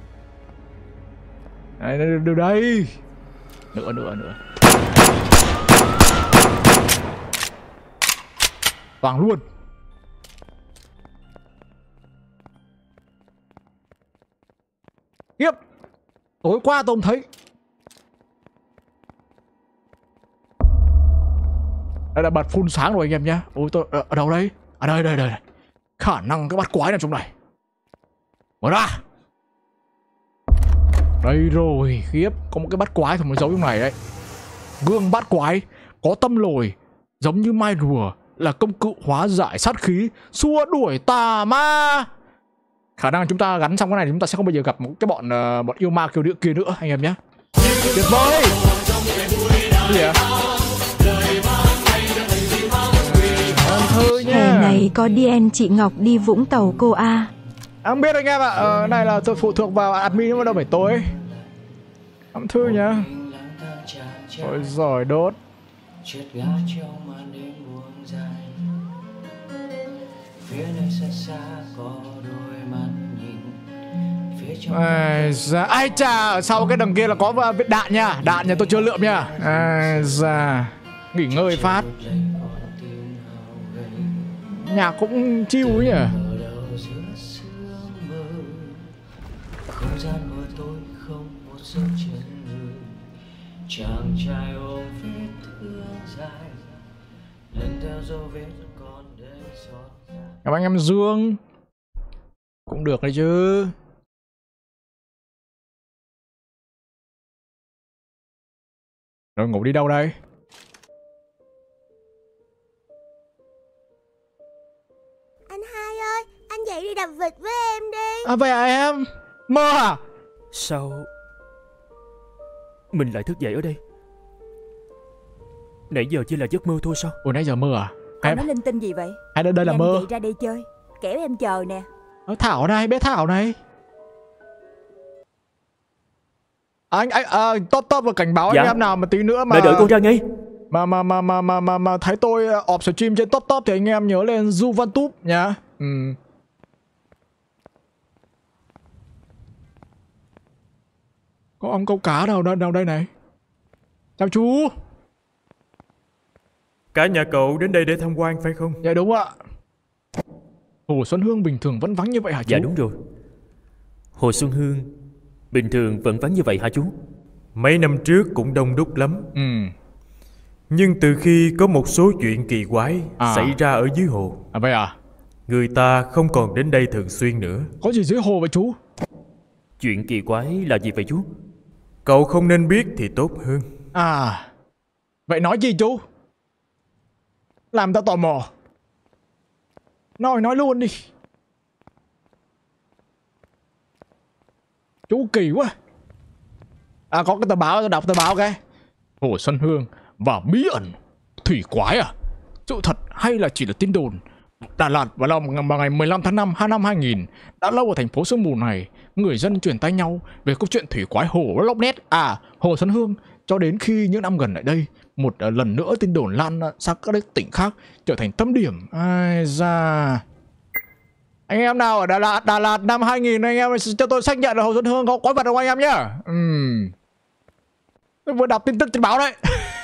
[SPEAKER 1] Đây. Nữa. Toàn luôn. Tiếp. Tối qua tôi không thấy. Đây là bật phun sáng rồi anh em nhá. Ôi tôi ở đâu đây? À đây. Khả năng cái bắt quái nào trong này. Mở ra. Đây rồi, khiếp, có một cái bắt quái thì mới giấu trong này đấy. Gương bắt quái có tâm lồi, giống như mai rùa, là công cụ hóa giải sát khí, xua đuổi tà ma. Khả năng chúng ta gắn xong cái này chúng ta sẽ không bao giờ gặp một cái bọn yêu ma kiều địa kia nữa anh em nhé. Tuyệt vời. Gì ạ?
[SPEAKER 2] Hè này có DN chị Ngọc đi Vũng Tàu cô A.
[SPEAKER 1] Không biết anh em ạ, này là tôi phụ thuộc vào admin mà đâu phải tôi. Âm thư nhá. Ôi giời đốt. Ai chà, ở sau cái đằng kia là có vết đạn nha. Đạn nhà tôi chưa lượm nha. Nghỉ ngơi phát. Nhạc cũng chill ấy nhỉ. Chàng trai ôm vết thương dài, lần theo dấu vết còn để xót. Cảm ơn anh em Dương. Cũng được đấy chứ. Rồi ngủ đi đâu đây?
[SPEAKER 3] Anh Hai ơi, anh dậy đi đập vịt với em đi.
[SPEAKER 1] À vậy à em? Mơ à?
[SPEAKER 4] Sao mình lại thức dậy ở đây? Nãy giờ chỉ là giấc mơ thôi sao?
[SPEAKER 1] Ủa nãy giờ mơ à?
[SPEAKER 5] Ông nói linh tinh gì vậy?
[SPEAKER 1] Hay đây là mơ?
[SPEAKER 5] Dậy ra đây chơi, kẻo em chờ nè.
[SPEAKER 1] Thảo này, bé Thảo này. Anh top vừa cảnh báo anh em nào mà tí nữa mà
[SPEAKER 4] đợi con ra ngay.
[SPEAKER 1] Mà thấy tôi off stream trên top thì anh em nhớ lên Du Văn Túp nhá. Có ông câu cá đâu đây này. Chào chú.
[SPEAKER 6] Cả nhà cậu đến đây để tham quan phải không?
[SPEAKER 1] Dạ đúng ạ. Hồ Xuân Hương bình thường vẫn vắng như vậy hả chú?
[SPEAKER 4] Dạ đúng rồi. Hồ Xuân Hương bình thường vẫn vắng như vậy hả chú?
[SPEAKER 6] Mấy năm trước cũng đông đúc lắm. Nhưng từ khi có một số chuyện kỳ quái xảy ra ở dưới hồ.
[SPEAKER 1] À vậy à?
[SPEAKER 6] Người ta không còn đến đây thường xuyên nữa.
[SPEAKER 1] Có gì dưới hồ vậy chú?
[SPEAKER 4] Chuyện kỳ quái là gì vậy chú?
[SPEAKER 6] Cậu không nên biết thì tốt hơn.
[SPEAKER 1] À, vậy nói gì chú? Làm tao tò mò. Nói luôn đi. Chú kỳ quá. À có cái tờ báo, tôi đọc tờ báo cái. Hồ Xuân Hương và bí ẩn thủy quái à? Sự thật hay là chỉ là tin đồn? Đà Lạt vào ngày 15 tháng 5 năm 2000. Đã lâu ở thành phố sương mù này, người dân truyền tay nhau về câu chuyện thủy quái hồ Loch Ness. À, Hồ Xuân Hương cho đến khi những năm gần lại đây, một lần nữa tin đồn lan sang các tỉnh khác trở thành tâm điểm. Ai da. Anh em nào ở Đà Lạt năm 2000 anh em cho tôi xác nhận là Hồ Xuân Hương có quái vật không anh em nhá. Tôi vừa đọc tin tức trên báo đấy.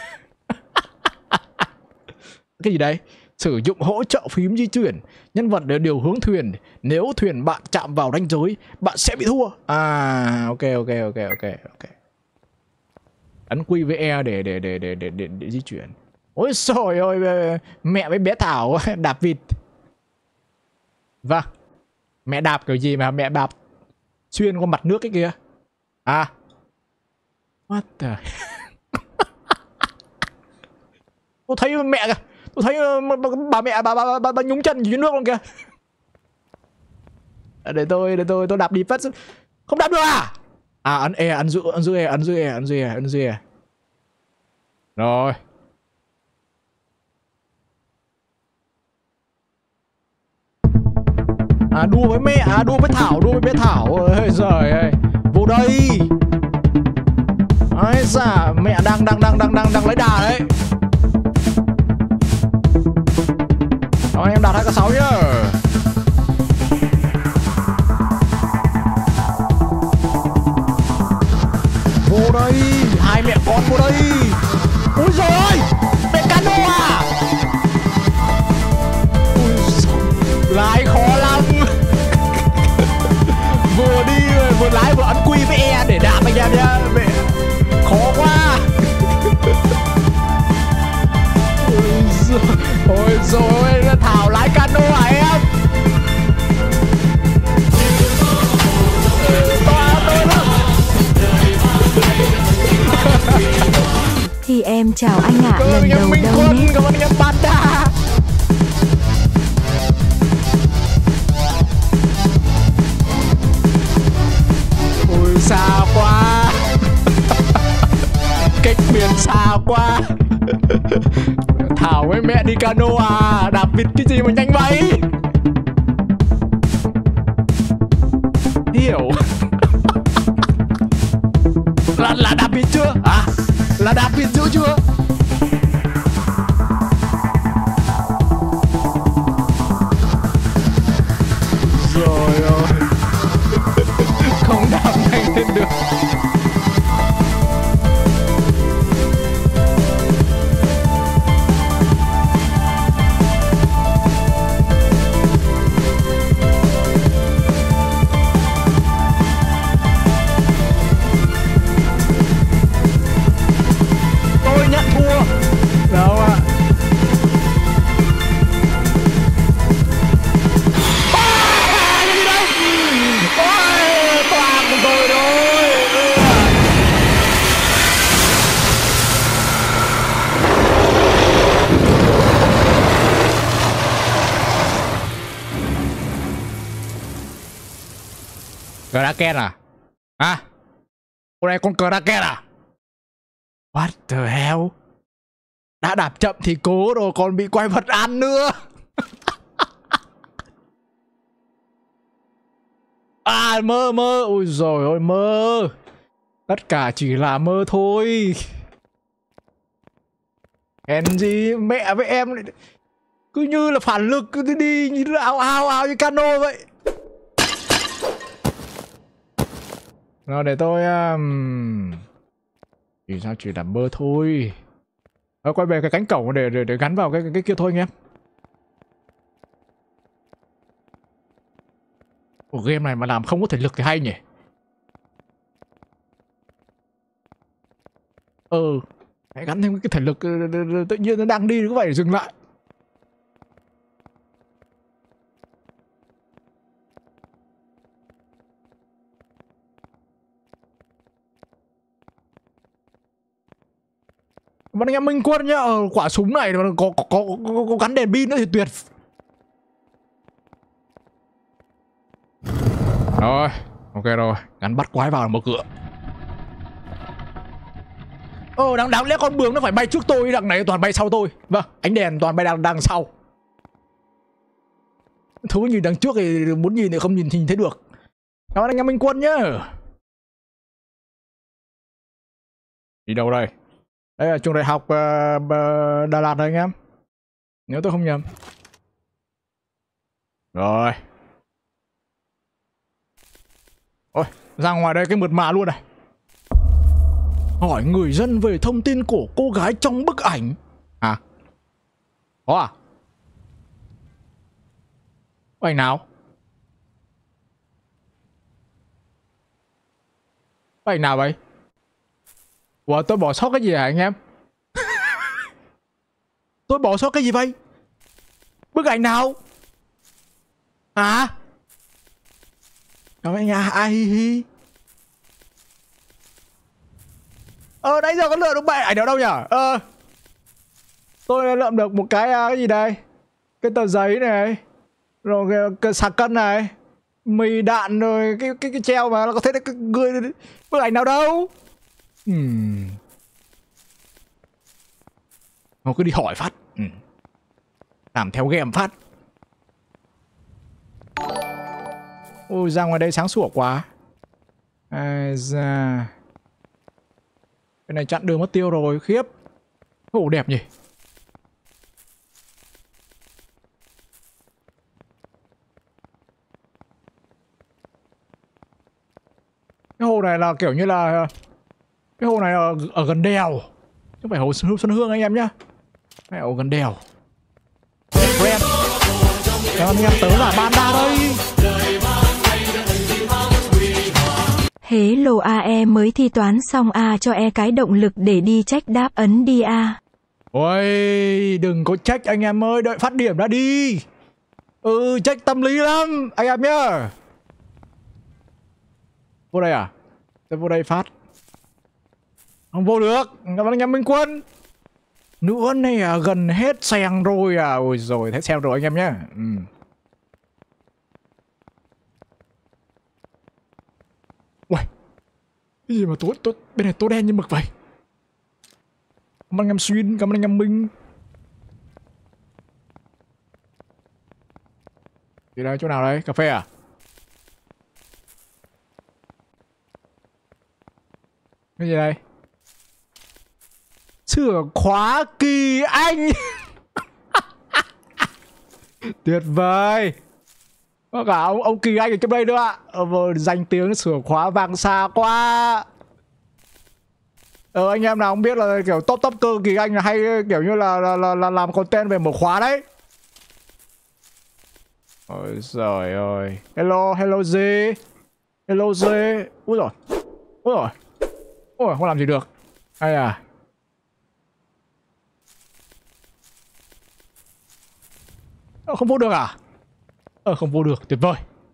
[SPEAKER 1] Cái gì đấy? Sử dụng hỗ trợ phím di chuyển, nhân vật để điều hướng thuyền. Nếu thuyền bạn chạm vào ranh giới, bạn sẽ bị thua. À, ok. Ấn Q với E để di chuyển. Ôi trời ơi, mẹ với bé Thảo đạp vịt. Vâng. Mẹ đạp kiểu gì mà mẹ đạp xuyên qua mặt nước cái kia? À. What the... Tôi thấy mẹ kìa. Tôi thấy bà mẹ bà nhúng chân dưới nước luôn kìa. Để tôi đạp đi phát. Không đạp được à? À ấn E, ấn giữ E. Rồi. À đua với mẹ, đua với bé Thảo. Ôi giời ơi. Vô đây. Ây da, mẹ đang lấy đà đấy. Đó, anh em đạt 2k6 nhá. Vô đây, hai mẹ con vô đây. Ui giời ơi, mẹ cano à. Lái khó lắm. Vừa đi vừa lái vừa ấn Q với E để đạp anh em nhá. Mẹ khó quá. Ôi rồi Thảo lái cano à em.
[SPEAKER 2] Thì em chào anh ạ. Lần đầu
[SPEAKER 1] Minh
[SPEAKER 2] đâu
[SPEAKER 1] Quân,
[SPEAKER 2] nét.
[SPEAKER 1] cảm ơn anh em Panda. Ôi xa quá. Cách biển xa quá. Thảo với mẹ đi cano à. Đạp vịt cái gì mà nhanh vậy. Hiểu. Là đạp vịt chưa? À, là đạp vịt dữ chưa? Rồi ơi. Không đạp nhanh lên được. Kraken à? À? Con này con Kraken à? What the hell? Đã đạp chậm thì cố rồi còn bị quái vật ăn nữa. À mơ. Ôi giời ơi mơ. Tất cả chỉ là mơ thôi. Hèn gì mẹ với em cứ như là phản lực cứ đi như là ao như cano vậy. Nào để tôi thì sao chỉ là mơ thôi. Quay về cái cánh cổng để gắn vào cái kia thôi anh em. Ủa, game này mà làm không có thể lực thì hay nhỉ. Hãy gắn thêm cái thể lực tự nhiên nó đang đi có phải dừng lại. Bọn anh em Minh Quân nhá, quả súng này có gắn đèn pin nữa thì tuyệt. Rồi, ok rồi, gắn bắt quái vào mở cửa. Đáng lẽ con bướm nó phải bay trước tôi, đằng này toàn bay sau tôi. Vâng, ánh đèn toàn bay đằng sau. Thứ nhìn đằng trước thì muốn nhìn thì không nhìn thấy được. Cảm ơn anh em Minh Quân nhá. Đi đâu đây? Đây là trường đại học Đà Lạt đây anh em. Nếu tôi không nhầm. Rồi. Ôi, ra ngoài đây cái mượt mà luôn này. Hỏi người dân về thông tin của cô gái trong bức ảnh. À? Có à? Bức ảnh nào? Bức ảnh nào vậy? Ủa tôi bỏ sót cái gì hả anh em? Tôi bỏ sót cái gì vậy? Bức ảnh nào? À? Cảm ơn anh à, ai hi hi. Nãy giờ có lượm được bệ ảnh nào đâu nhở? Tôi đã lượm được một cái gì đây? Cái tờ giấy này. Rồi cái sạc cân này. Mì đạn rồi cái treo mà nó có thấy cái người bức ảnh nào đâu? Nó cứ đi hỏi phát. Làm theo game phát. Ôi ra ngoài đây sáng sủa quá. Ra. Cái này chặn đường mất tiêu rồi, khiếp. Ồ đẹp nhỉ. Cái hồ này là kiểu như là cái hồ này ở gần đèo, chứ không phải hồ Xuân Hương anh em nhá. Này ở gần đèo. Friend. Anh em tớ là Panda đây.
[SPEAKER 2] Hello AE mới thi toán xong A cho E cái động lực để đi check đáp ấn đi A.
[SPEAKER 1] Ôi đừng có check anh em ơi, đợi phát điểm đã đi. Check tâm lý lắm anh em nhá. Vô đây à? Tôi vô đây phát. Không vô được. Cảm ơn anh em Minh Quân. Nữa này à, gần hết xèng rồi à. Ôi rồi hết xèng rồi anh em nhá. Uầy, cái gì mà tối bên này tối đen như mực vậy? Cảm ơn anh em Xuyên, cảm ơn anh em Minh. Đi đây, chỗ nào đây? Cà phê à? Cái gì đây? Sửa khóa Kỳ Anh. Tuyệt vời. Có cả ông Kỳ Anh ở trong đây nữa ạ. Danh tiếng sửa khóa vàng xa quá. Anh em nào không biết là kiểu top cơ Kỳ Anh là hay kiểu như là làm content về mở khóa đấy. Ôi giời ơi. Hello Z. Hello Z. Úi rồi. Úi rồi. Ôi không làm gì được. Hay à. Không vô được à? Không vô được, tuyệt vời.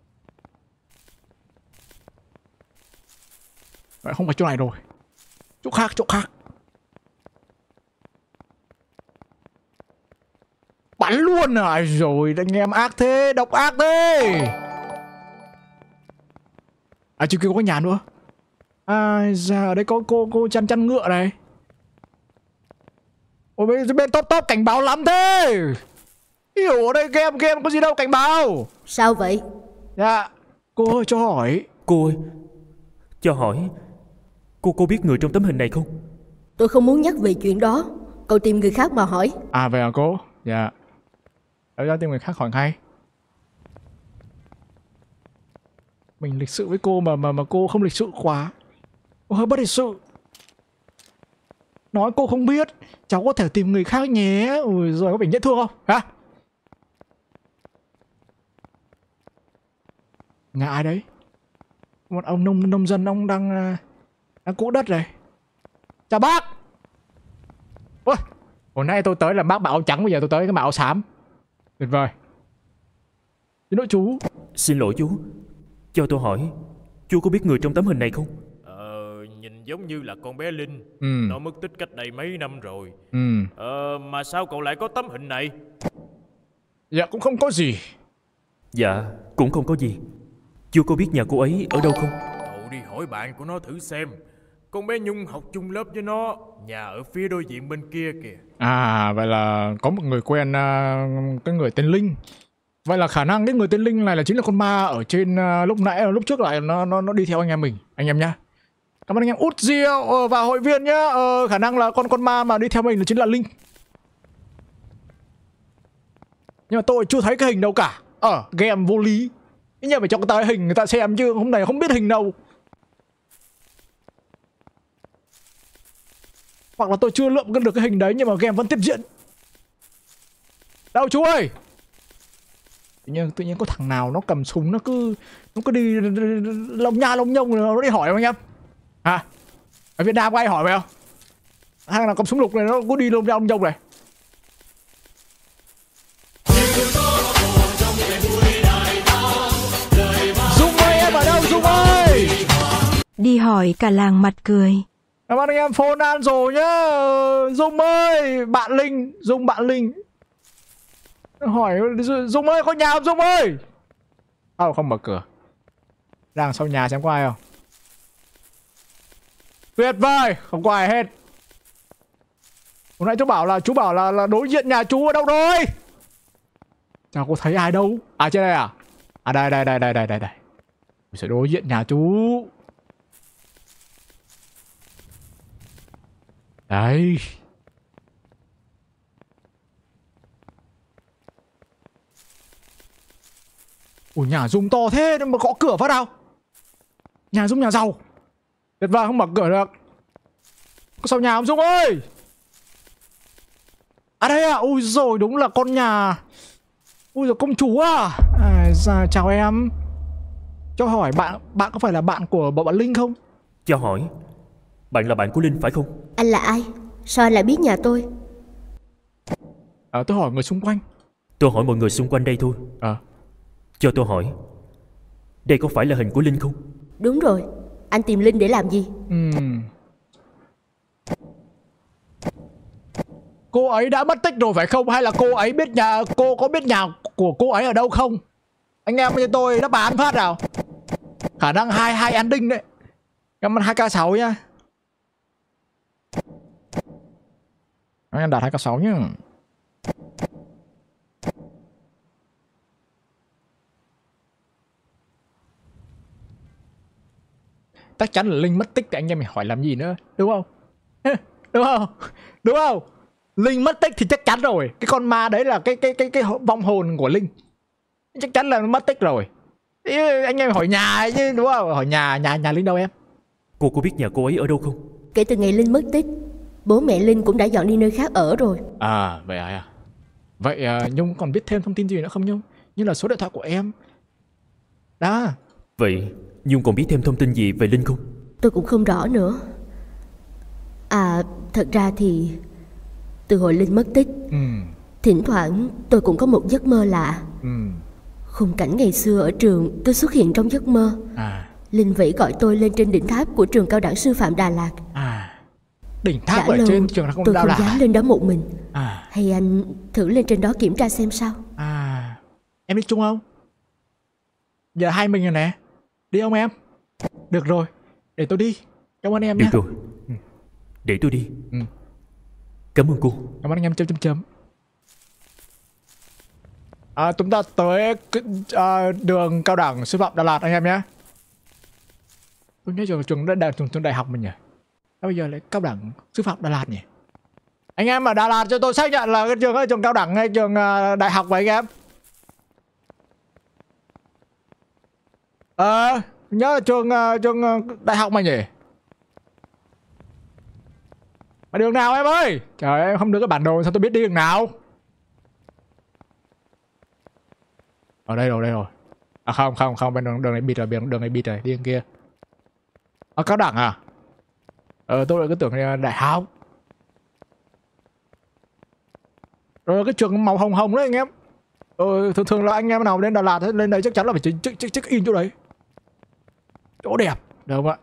[SPEAKER 1] Vậy không phải chỗ này rồi. Chỗ khác. Bắn luôn à? Rồi anh em ác thế, độc ác thế. À chứ kia có nhà nữa. Giờ ở đây có cô chăn ngựa này. Ôi bên top cảnh báo lắm thế. Hiểu ở đây game có gì đâu cảnh báo.
[SPEAKER 3] Sao vậy?
[SPEAKER 1] Dạ. Cô ơi cho hỏi.
[SPEAKER 4] Cô ơi, cho hỏi, cô biết người trong tấm hình này không?
[SPEAKER 3] Tôi không muốn nhắc về chuyện đó. Cậu tìm người khác mà hỏi.
[SPEAKER 1] À vậy à cô? Dạ. Để ra tìm người khác hỏi ngay. Mình lịch sự với cô mà cô không lịch sự quá. Cô hơi bất lịch sự. Nói cô không biết. Cháu có thể tìm người khác nhé. Ui rồi có phải dễ thương không? Hả? Nhà ai đấy? Một ông nông dân ông đang cũ đất này. Chào bác. Ôi, hồi nay tôi tới là bác bảo áo trắng, bây giờ tôi tới cái áo xám. Tuyệt vời. Xin lỗi chú.
[SPEAKER 4] Xin lỗi chú, cho tôi hỏi, chú có biết người trong tấm hình này không?
[SPEAKER 6] Nhìn giống như là con bé Linh. Nó mất tích cách đây mấy năm rồi. Mà sao cậu lại có tấm hình này?
[SPEAKER 1] Dạ cũng không có gì.
[SPEAKER 4] Dạ cũng không có gì. Chú có biết nhà cô ấy ở đâu không?
[SPEAKER 6] Cậu đi hỏi bạn của nó thử xem. Con bé Nhung học chung lớp với nó. Nhà ở phía đối diện bên kia kìa.
[SPEAKER 1] À vậy là có một người quen cái người tên Linh. Vậy là khả năng cái người tên Linh này là chính là con ma ở trên lúc trước lại nó đi theo anh em mình. Anh em nhá. Cảm ơn anh em út Diệu và hội viên nhá. Khả năng là con ma mà đi theo mình là chính là Linh. Nhưng mà tôi chưa thấy cái hình đâu cả. Game vô lý. Thế nhưng phải cho người ta hình người ta xem chứ hôm nay không biết hình đâu. Hoặc là tôi chưa lượm được cái hình đấy nhưng mà game vẫn tiếp diễn. Đâu chú ơi. Tự nhiên có thằng nào nó cầm súng nó cứ đi lông nha lông nhông nó đi hỏi không anh em? Hả? Ở Việt Nam có ai hỏi mày không? Thằng nào cầm súng lục này nó cứ đi lông nha lông nhông này. Dung ơi, em ở đâu Dung ơi?
[SPEAKER 2] Đi hỏi cả làng mặt cười.
[SPEAKER 1] Cảm ơn anh em phone an rồi nhá. Dung ơi, bạn Linh, Dung bạn Linh. Hỏi Dung ơi có nhà không Dung ơi? Không mở cửa. Đang sau nhà xem có ai không? Tuyệt vời, không có ai hết. Hôm nay chú bảo là đối diện nhà chú ở đâu rồi? Chả có thấy ai đâu. Trên đây à? Đây. Sẽ đối diện nhà chú. Đấy. Ủa nhà Dung to thế mà gõ cửa phát nào? Nhà Dung nhà giàu. Tuyệt vời không mở cửa được. Có sao nhà không Dung ơi? Đây à? Ui rồi đúng là con nhà. Ui rồi công chúa à? Chào em. Cho hỏi bạn có phải là bạn của bạn Linh không?
[SPEAKER 4] Cho hỏi, bạn là bạn của Linh phải không?
[SPEAKER 3] Anh là ai? Sao anh lại biết nhà tôi?
[SPEAKER 1] Tôi hỏi người xung quanh.
[SPEAKER 4] Tôi hỏi mọi người xung quanh đây thôi. Cho tôi hỏi, đây có phải là hình của Linh không?
[SPEAKER 3] Đúng rồi. Anh tìm Linh để làm gì?
[SPEAKER 1] Cô ấy đã mất tích rồi phải không? Hay là cô ấy biết cô có biết nhà của cô ấy ở đâu không? Anh em như tôi đáp án phát nào. Khả năng hai ăn đinh đấy. Cảm ơn 2k6 nhá. Anh em đạt 2k6 nhá. Chắc chắn là Linh mất tích thì anh em mình hỏi làm gì nữa, đúng không? Đúng không? Linh mất tích thì chắc chắn rồi. Cái con ma đấy là cái vong hồn của Linh. Chắc chắn là nó mất tích rồi. Anh em hỏi nhà ấy chứ đúng không? Hỏi nhà Linh đâu em?
[SPEAKER 4] Cô có biết nhà cô ấy ở đâu không?
[SPEAKER 3] Kể từ ngày Linh mất tích, bố mẹ Linh cũng đã dọn đi nơi khác ở rồi.
[SPEAKER 1] Vậy à? Vậy Nhung còn biết thêm thông tin gì nữa không Nhung? Như là số điện thoại của em. Đó.
[SPEAKER 4] Vậy Nhung còn biết thêm thông tin gì về Linh không?
[SPEAKER 3] Tôi cũng không rõ nữa. Thật ra thì từ hồi Linh mất tích, thỉnh thoảng tôi cũng có một giấc mơ lạ. Khung cảnh ngày xưa ở trường cứ xuất hiện trong giấc mơ. Linh vẫy gọi tôi lên trên đỉnh tháp của trường cao đẳng sư phạm Đà Lạt.
[SPEAKER 1] Đỉnh tháp ở trên trường
[SPEAKER 3] tôi
[SPEAKER 1] Đà
[SPEAKER 3] không
[SPEAKER 1] Lạt.
[SPEAKER 3] dám lên đó một mình. Hay anh thử lên trên đó kiểm tra xem sao?
[SPEAKER 1] Em đi chung không? Giờ hai mình rồi nè. Đi không em? Được rồi, để tôi đi. Cảm ơn em nhé.
[SPEAKER 4] Được rồi, để tôi đi. Cảm ơn cô.
[SPEAKER 1] Cảm ơn anh em chấm. Chúng ta tới đường cao đẳng sư phạm Đà Lạt anh em nhé. Tôi nhớ trường đại học mình nhỉ. Bây giờ lại cao đẳng sư phạm Đà Lạt nhỉ. Anh em ở Đà Lạt cho tôi xác nhận là cái trường cao đẳng hay trường đại học vậy anh em. Nhớ là trường đại học mà nhỉ. Mà đường nào em ơi? Trời ơi, em không được cái bản đồ sao tôi biết đi đường nào? Ở đây rồi. Không, bên đường này bịt rồi, đường này bịt rồi, đi đường kia. Cao đẳng à? Tôi lại cứ tưởng là đại học. Rồi cái trường màu hồng hồng đấy anh em. Thường là anh em nào đến Đà Lạt lên đây chắc chắn là phải check in chỗ đấy. Chỗ đẹp, được không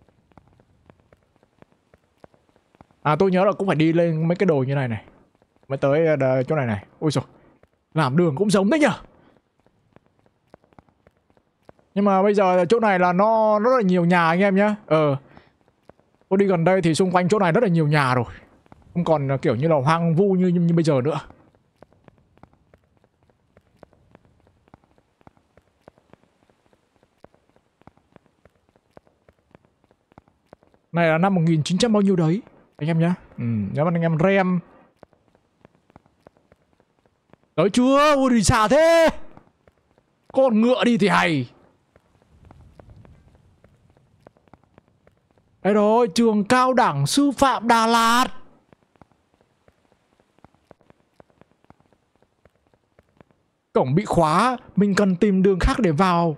[SPEAKER 1] ạ? Tôi nhớ là cũng phải đi lên mấy cái đồi như này mới tới chỗ này. Ôi trời, làm đường cũng giống đấy nhở. Nhưng mà bây giờ chỗ này là nó rất là nhiều nhà anh em nhé. Tôi đi gần đây thì xung quanh chỗ này rất là nhiều nhà rồi. Không còn kiểu như là hoang vu như bây giờ nữa. Này là năm 1900 bao nhiêu đấy anh em nhá. Nếu mà anh em rem. Tới chưa? Ui thì xả thế. Con ngựa đi thì hay. Đây rồi, trường cao đẳng sư phạm Đà Lạt. Cổng bị khóa, mình cần tìm đường khác để vào.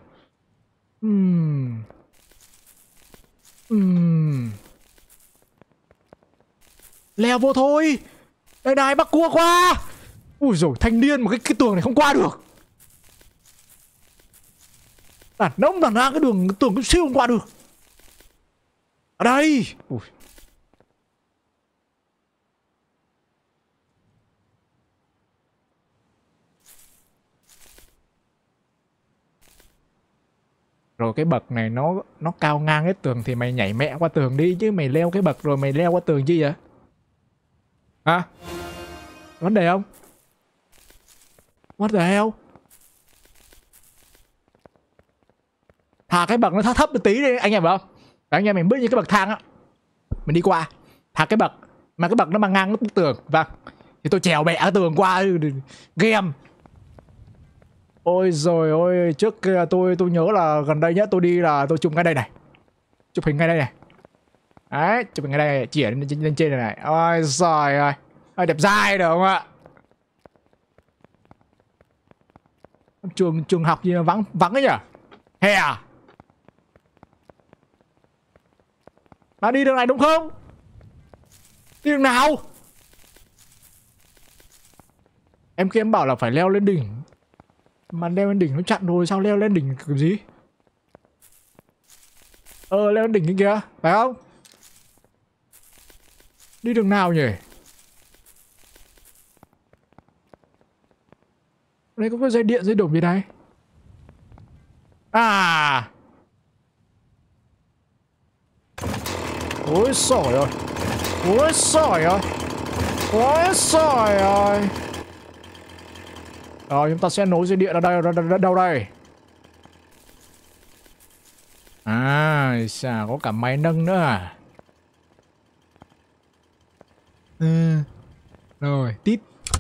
[SPEAKER 1] Leo vô thôi. Đây này, bắt cua qua. Ui dồi, thanh niên mà cái tường này không qua được. Đàn nông đàn ra cái tường cái siêu không qua được. Ở đây. Ui. Rồi cái bậc này nó cao ngang cái tường thì mày nhảy mẹ qua tường đi chứ mày leo cái bậc rồi mày leo qua tường chi vậy? Hả? Vấn đề không? What the hell? Thả cái bậc nó thấp một tí đi anh em phải không? Đấy, anh em mình bước như cái bậc thang á. Mình đi qua. Thả cái bậc. Mà cái bậc nó bằng ngang cái tường. Vâng. Thì tôi trèo bẹ cái tường qua. Game. Ôi rồi ôi. Trước kia tôi nhớ là gần đây nhất tôi đi là tôi chụp ngay đây này. Chụp hình ngay đây này. Đấy. Chụp hình ngay đây. Chỉ lên trên này này. Ôi giời ơi. Đẹp dai được không ạ? Trường học gì mà vắng ấy nhỉ? Hè à? Mà đi đường này đúng không? Đi đường nào? Em kia em bảo là phải leo lên đỉnh. Mà leo lên đỉnh nó chặn rồi. Sao leo lên đỉnh kiểu gì? Leo lên đỉnh kia kìa. Phải không? Đi đường nào nhỉ? Đây có cái dây điện dây đổm gì này? À. Ôi xỏi rồi. Ôi xỏi rồi. Ôi xỏi rồi. Rồi chúng ta sẽ nối dây điện ở đây, đâu đây? À, xà có cả máy nâng nữa à? Rồi, tít.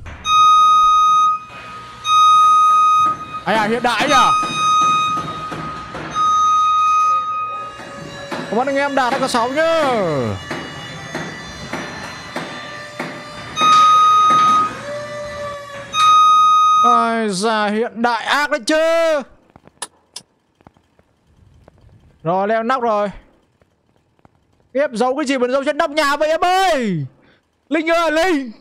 [SPEAKER 1] À, hiện đại nhỉ? Cảm ơn anh em Đạt đã có 6 nhá. Ôi già, hiện đại ác đấy chứ. Rồi leo nóc rồi. Tiếp giấu cái gì mà giấu trên nóc nhà vậy em ơi? Linh ơi Linh.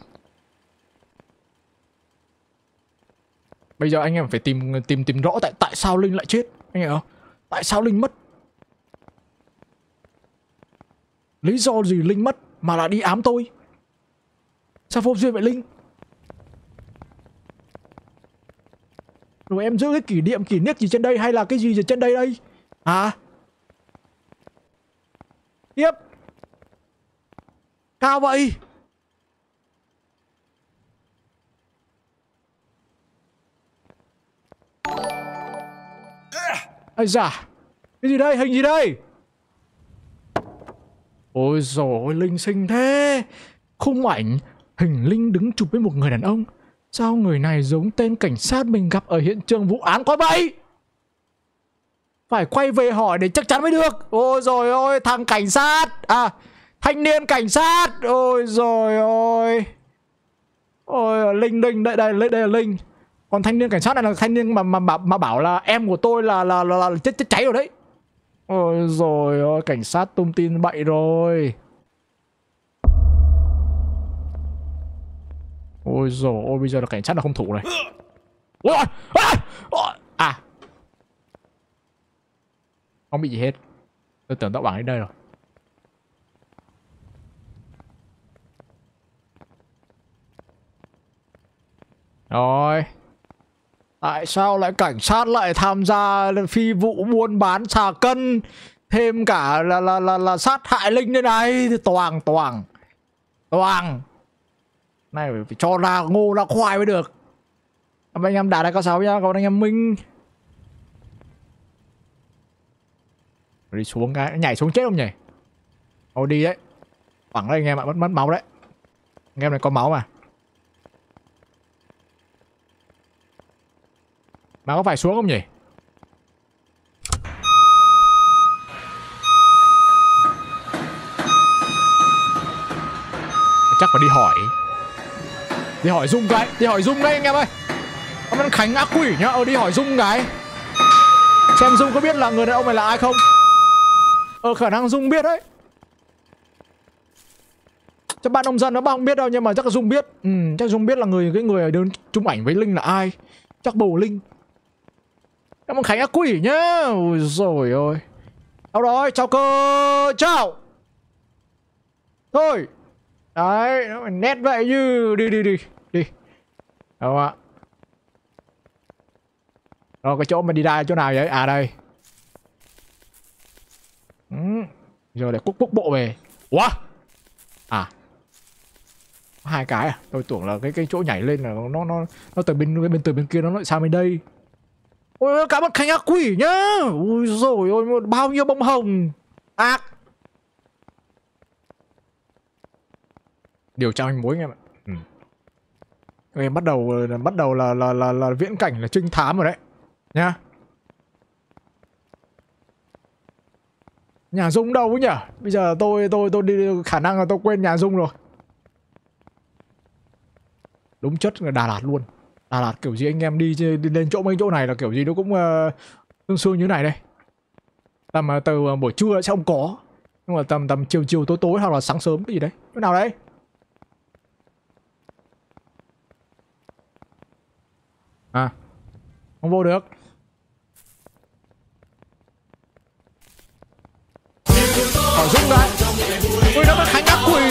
[SPEAKER 1] Bây giờ anh em phải tìm rõ tại sao Linh lại chết. Anh hiểu không? Tại sao Linh mất? Lý do gì Linh mất mà lại đi ám tôi? Sao vô duyên vậy Linh? Rồi em giữ cái kỷ niệm gì trên đây hay là cái gì trên đây đây? Hả? Tiếp. Cao vậy? Ây da. Cái gì đây? Hình gì đây? Ôi dồi ôi, Linh xinh thế. Khung ảnh hình Linh đứng chụp với một người đàn ông. Sao người này giống tên cảnh sát mình gặp ở hiện trường vụ án quá vậy? Phải quay về hỏi để chắc chắn mới được. Ôi dồi ôi, thằng cảnh sát. À, thanh niên cảnh sát. Ôi dồi ôi. Ôi, Linh, đây là Linh. Còn thanh niên cảnh sát này là thanh niên mà bảo là em của tôi là chết cháy rồi đấy. Ôi dồi ôi, cảnh sát tung tin bậy rồi. Ôi dồi ôi, bây giờ là cảnh sát là hung thủ này. Ôi à. Không bị gì hết. Tôi tưởng tao bảng đến đây rồi. Rồi. Tại sao lại cảnh sát lại tham gia phi vụ buôn bán xà cân, thêm cả là sát hại Linh đây này? Thì toàn này phải cho ra ngô ra khoai mới được. Cảm ơn anh em Đạt đã có 6 nhá. Cảm ơn anh em Minh. Đi xuống cái nhảy xuống chết không nhỉ? Thôi đi đấy. Phẳng đấy anh em ạ, mất máu đấy. Anh em này có máu mà. Mà có phải xuống không nhỉ? Chắc phải đi hỏi. Đi hỏi Dung cái. Đi hỏi Dung cái anh em ơi. Ông ăn Khánh ác quỷ nhá. Đi hỏi Dung cái. Xem Dung có biết là người đàn ông này là ai không. Khả năng Dung biết đấy. Chắc bạn nông dân nó không biết đâu, nhưng mà chắc là Dung biết. Chắc Dung biết là cái người đứng chung ảnh với Linh là ai. Chắc bồ Linh. Cảm ơn Khánh ác quỷ nhá. Ôi rồi ôi. Đâu rồi, chào cơ. Chào. Thôi. Đấy, nó phải nét vậy như. Đi. Đâu ạ. Rồi cái chỗ mà đi ra chỗ nào vậy? À đây. Giờ để quốc bộ về. Ủa? À. Có 2 cái à? Tôi tưởng là cái chỗ nhảy lên là nó từ bên kia nó lại sang bên đây. Ôi cảm ơn Khánh ác quỷ nhá. Ôi rồi ôi, bao nhiêu bông hồng. Ác. Điều tra manh mối anh em ạ. Em bắt đầu là viễn cảnh là trinh thám rồi đấy. Nha. Nhà Dung đâu ấy nhỉ? Bây giờ tôi đi, khả năng là tôi quên nhà Dung rồi. Đúng chất là Đà Lạt luôn. Đà Lạt kiểu gì anh em đi lên mấy chỗ này là kiểu gì nó cũng sương sương như này đây. Tầm từ buổi trưa sẽ không có. Nhưng mà tầm chiều tối hoặc là sáng sớm cái gì đấy. Chỗ nào đấy? À. Không vô được. Hỏi Dung đấy. Ôi nó Khánh ác quỷ.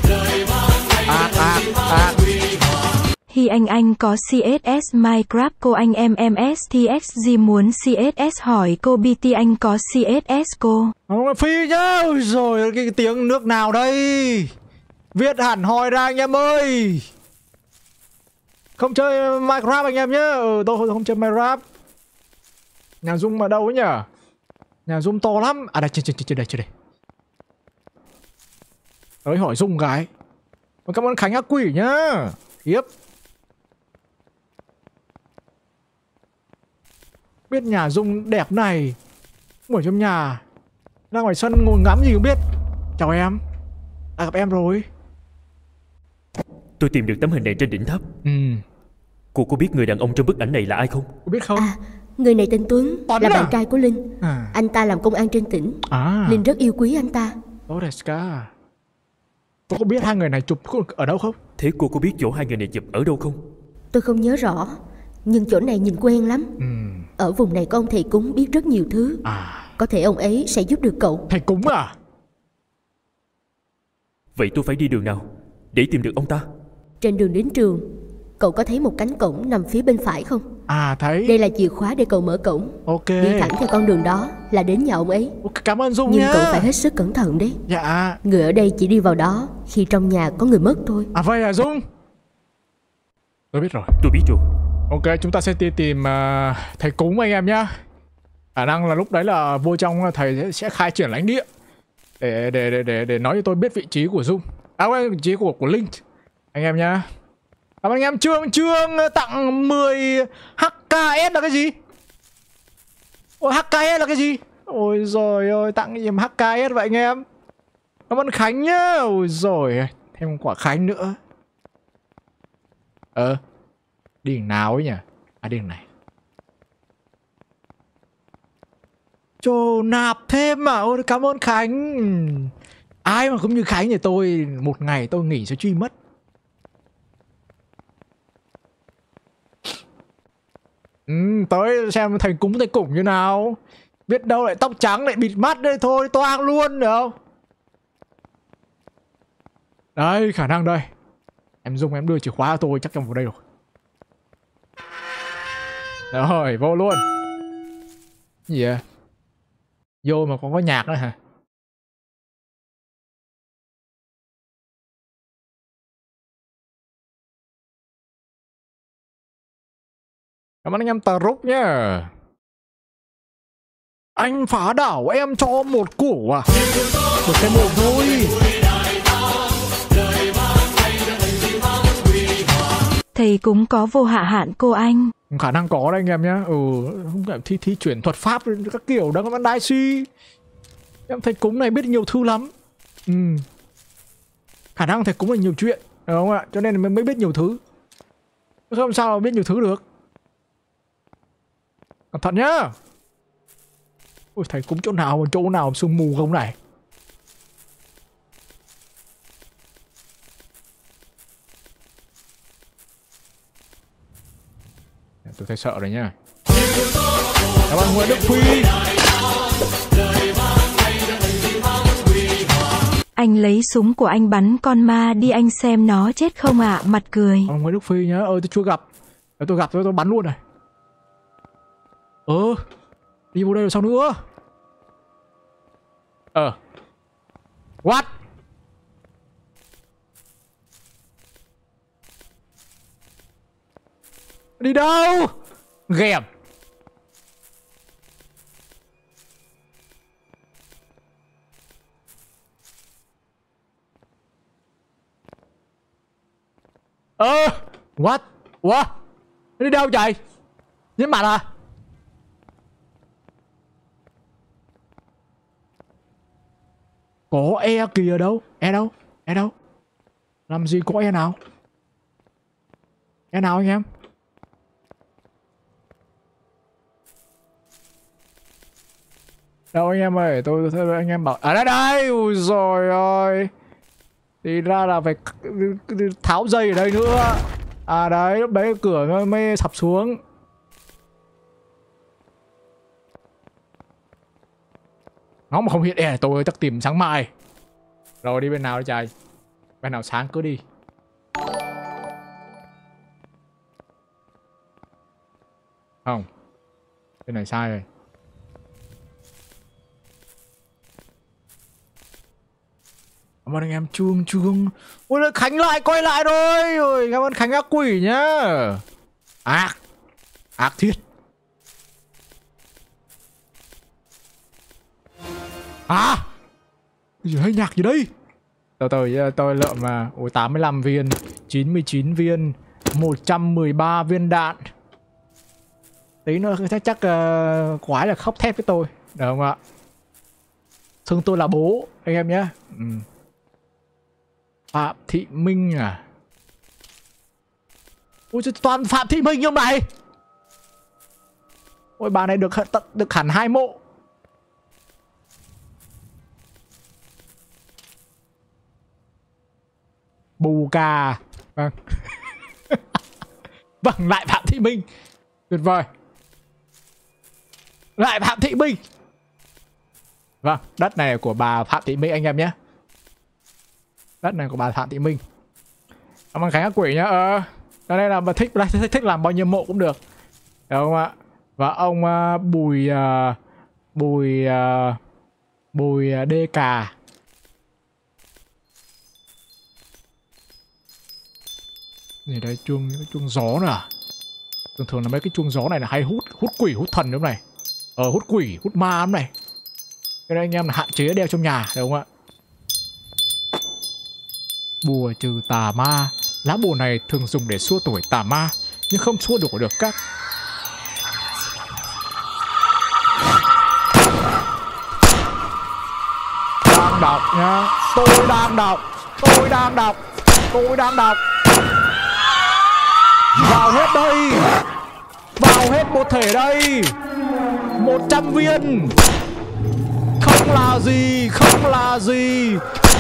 [SPEAKER 2] Hi anh có CSS Minecraft cô anh em MSTXG muốn CSS hỏi cô BT anh có CSS cô.
[SPEAKER 1] Phi nhá. Ôi rồi cái tiếng nước nào đây? Viết hẳn hoi ra anh em ơi. Không chơi Minecraft anh em nhá. Tôi không chơi Minecraft. Nhà Dung mà đâu ấy nhỉ? Nhà Dung to lắm. À đây chơi đây. Tới hỏi Dung cái. Cảm ơn Khánh ác quỷ nhá. Tiếp. Biết nhà Dung đẹp này. Ngồi trong nhà. Ra ngoài sân ngồi ngắm gì không biết. Chào em. Đã gặp em rồi.
[SPEAKER 4] Tôi tìm được tấm hình này trên đỉnh tháp. Cô có biết người đàn ông trong bức ảnh này là ai không?
[SPEAKER 1] Cô biết không?
[SPEAKER 3] À, người này tên Tuấn, là bạn trai của Linh. Anh ta làm công an trên tỉnh. Linh rất yêu quý anh ta.
[SPEAKER 1] Cô có biết hai người này chụp ở đâu không?
[SPEAKER 4] Thế cô có biết chỗ hai người này chụp ở đâu không?
[SPEAKER 3] Tôi không nhớ rõ, nhưng chỗ này nhìn quen lắm. Ở vùng này có ông thầy cúng biết rất nhiều thứ. Có thể ông ấy sẽ giúp được cậu.
[SPEAKER 1] Thầy cúng à?
[SPEAKER 4] Vậy tôi phải đi đường nào để tìm được ông ta?
[SPEAKER 3] Trên đường đến trường, cậu có thấy một cánh cổng nằm phía bên phải không?
[SPEAKER 1] Thấy.
[SPEAKER 3] Đây là chìa khóa để cậu mở cổng.
[SPEAKER 1] Ok.
[SPEAKER 3] Đi thẳng theo con đường đó là đến nhà ông ấy.
[SPEAKER 1] Cảm ơn Dung
[SPEAKER 3] nhưng
[SPEAKER 1] nhá.
[SPEAKER 3] Nhưng cậu phải hết sức cẩn thận đấy.
[SPEAKER 1] Dạ.
[SPEAKER 3] Người ở đây chỉ đi vào đó khi trong nhà có người mất thôi.
[SPEAKER 1] Vậy à Dung? Tôi biết rồi.
[SPEAKER 4] Tôi biết rồi.
[SPEAKER 1] Ok, chúng ta sẽ tìm thầy cúng anh em nhá. Khả năng là lúc đấy là vô trong thầy sẽ khai triển lãnh địa để nói cho tôi biết vị trí của Dung. Vị trí của Linh. Anh em nhá. Cảm ơn anh em. Trương tặng 10 HKS là cái gì? HKS là cái gì? Ôi giời ơi, tặng gì mà HKS vậy anh em? Cảm ơn Khánh nhá. Ôi giời, thêm một quả Khánh nữa. Đi đường nào ấy nhỉ? Đi đường này. Chồ nạp thêm mà. Ôi cảm ơn Khánh. Ai mà cũng như Khánh thì tôi một ngày tôi nghỉ sẽ truy mất. Tới xem thầy cúng thầy củng như nào. Biết đâu lại tóc trắng lại bịt mắt đây thôi. Toang luôn được không? Đây khả năng đây. Em Dung em đưa chìa khóa cho tôi chắc trong vào đây rồi. Rồi vô luôn. Gì vậy? Vô mà còn có nhạc nữa hả? Cảm ơn anh em Tờ Rúc nhá. Anh phá đảo em cho một củ à? Một cái mồm thôi.
[SPEAKER 2] Thầy cũng có vô hạ hạn cô anh.
[SPEAKER 1] Khả năng có đấy anh em nhá. Không phải thi chuyển thuật pháp các kiểu đó, các bạn đai suy. Em thầy cúng này biết nhiều thứ lắm. Khả năng thầy cúng là nhiều chuyện, đúng không ạ? Cho nên mới biết nhiều thứ. Không sao mà biết nhiều thứ được. Cẩn thận nhá. Ôi thầy cúng chỗ nào sương mù không này. Tôi thấy sợ rồi nha. Cảm ơn Nguyễn Đức Phi.
[SPEAKER 2] Anh lấy súng của anh bắn con ma đi, anh xem nó chết không ạ? Mặt cười.
[SPEAKER 1] Ông Nguyễn Đức Phi nhá. Tôi chưa gặp. Tôi gặp tôi bắn luôn này. Đi vô đây rồi sao nữa? What? Đi đâu? Ghèm. What? Ủa? Đi đâu trời? Nhấn mặt à? Có e kìa đâu? E đâu? E đâu? Làm gì có e nào? E nào anh em? Đâu anh em ơi, tôi thấy anh em bảo à đây đây, ui rồi ơi. Thì ra là phải tháo dây ở đây nữa. À đấy, lúc đấy cửa mới sập xuống. Nó mà không hiện e tôi chắc tìm sáng mai. Rồi đi bên nào đi trời? Bên nào sáng cứ đi. Không. Bên này sai rồi. Cảm ơn anh em Trương. Ôi Khánh lại quay lại rồi. Ôi cảm ơn Khánh ác quỷ nhá. Ác thiết. Hơi nhạc gì đây? Tôi lượm mà 85 viên, 99 viên, 113 viên đạn. Tí nữa chắc quái là khóc thét với tôi, được không ạ? Xưng tôi là bố anh em nhé. Phạm Thị Minh à? Ôi toàn Phạm Thị Minh không này? Ôi bà này được hẳn 2 mộ. Bù cà. Vâng. Vâng, lại Phạm Thị Minh. Tuyệt vời. Lại Phạm Thị Minh. Vâng, đất này của bà Phạm Thị Minh anh em nhé. Đất này của bà Phạm Thị Minh. Cảm ơn Khánh ác quỷ nhá. Cho nên là bà thích làm bao nhiêu mộ cũng được, được không ạ? Và ông Bùi DK. Gì đây, chuông gió nữa à? Thường là mấy cái chuông gió này là hay hút quỷ hút thần đúng này. Hút quỷ hút ma lắm này. Cái này anh em là hạn chế đeo trong nhà, được không ạ? Bùa trừ tà ma. Lá bùa này thường dùng để xua đuổi tà ma, nhưng không xua đuổi được các đang đọc nhá. Tôi đang đọc. Vào hết đây. Vào hết một thể đây. 100 viên. Không là gì.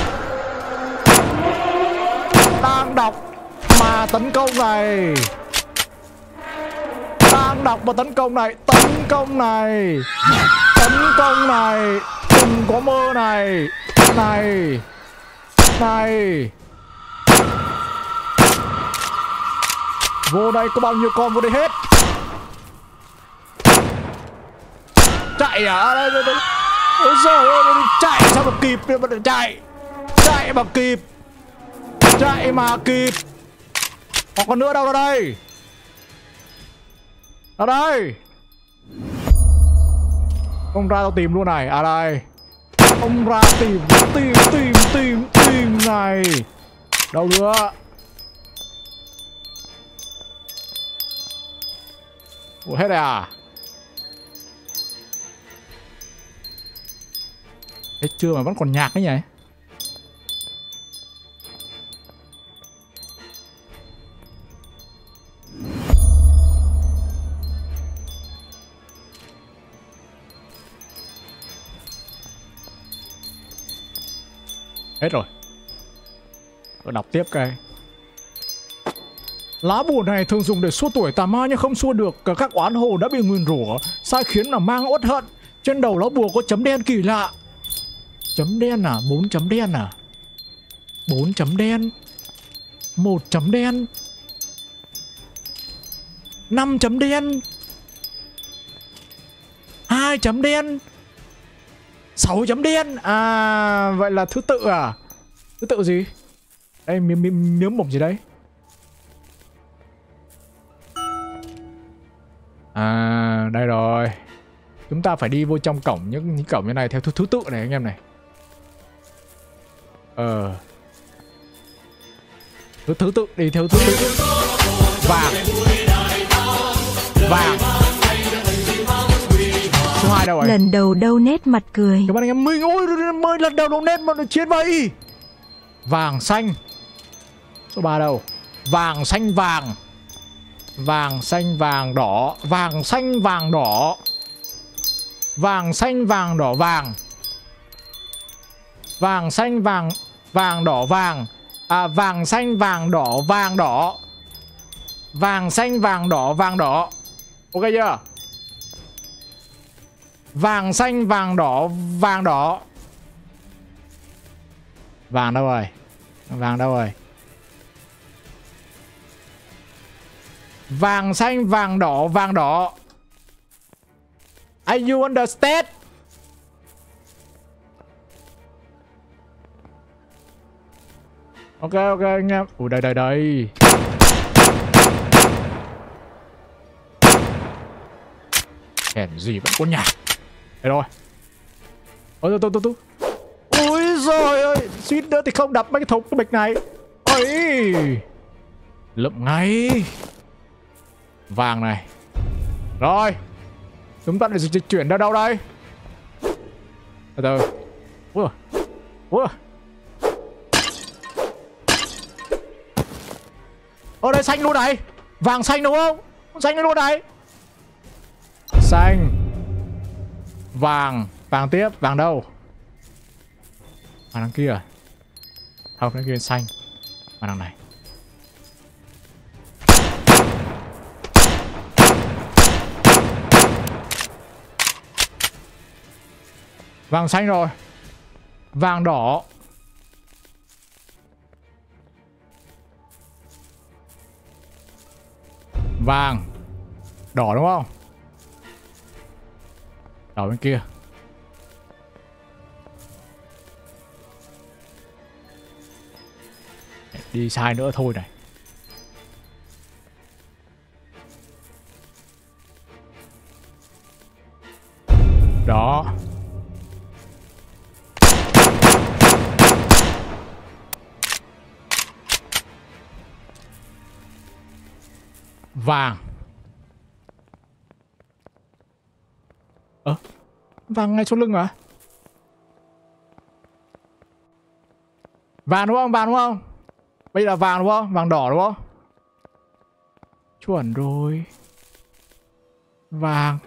[SPEAKER 1] Đang đọc mà tấn công này. Đừng có mơ này. Này. Vô đây có bao nhiêu con vô đây hết. Chạy à? Đây. Ôi giời ơi, chạy sao mà kịp. Chạy mà kịp. Còn con nữa đâu ra đây? Không ra tao tìm luôn này. À đây. Không ra tìm này. Đâu nữa? Ủa hết rồi à? Hết chưa mà vẫn còn nhạc đấy nhỉ? Hết rồi. Tôi đọc tiếp cái. Lá bùa này thường dùng để xua đuổi tà ma nhưng không xua được. Các oán hồn đã bị nguyền rủa, sai khiến là mang uất hận. Trên đầu lá bùa có chấm đen kỳ lạ. Chấm đen à? 4 chấm đen à? 4 chấm đen, 1 chấm đen, 5 chấm đen, 2 chấm đen, 6 chấm đen. À vậy là thứ tự à? Thứ tự gì? Đây miếng mộc gì đấy? À đây rồi. Chúng ta phải đi vô trong cổng, những cổng như này theo thứ tự này anh em này. Thứ tự đi theo thứ tự. Vàng. Số 2 đâu rồi?
[SPEAKER 2] Lần đầu donate mặt cười.
[SPEAKER 1] Các bạn anh em mình ôi mới lần đầu donate mà chiến vậy. Vàng xanh. Số 3 đâu? Vàng xanh vàng. Vàng xanh vàng đỏ. Vàng xanh vàng đỏ. Vàng xanh vàng đỏ vàng. Vàng xanh vàng vàng đỏ vàng. À vàng xanh vàng đỏ vàng đỏ. Vàng xanh vàng đỏ vàng đỏ. Ok chưa? Vàng xanh vàng đỏ vàng đỏ. Vàng đâu rồi? Vàng đâu rồi? Vàng xanh vàng đỏ vàng đỏ. Are you understand? Ok anh em. Ủa đây. Hèn gì vẫn có nhạc. Đây rồi. Ôi tôi. Ôi giời ơi, suýt nữa thì không đập mấy cái thùng cái bịch này. Ôi. Lượm ngay. Vàng này. Rồi. Chúng ta lại dịch chuyển ra đâu đây? Từ từ. Ủa. Ở đây xanh luôn này. Vàng xanh đúng không? Xanh luôn này. Xanh. Vàng. Vàng tiếp. Vàng đâu? Vàng đằng kia. Không, đằng kia xanh. Vàng đằng này. Vàng xanh rồi. Vàng đỏ. Vàng. Đỏ đúng không? Đỏ bên kia. Đi sai nữa thôi này. Đó. Vàng. Vàng ngay sau lưng à? Vàng đúng không? Vàng đúng không? Bây giờ là vàng đúng không? Vàng đỏ đúng không? Chuẩn rồi. Vàng.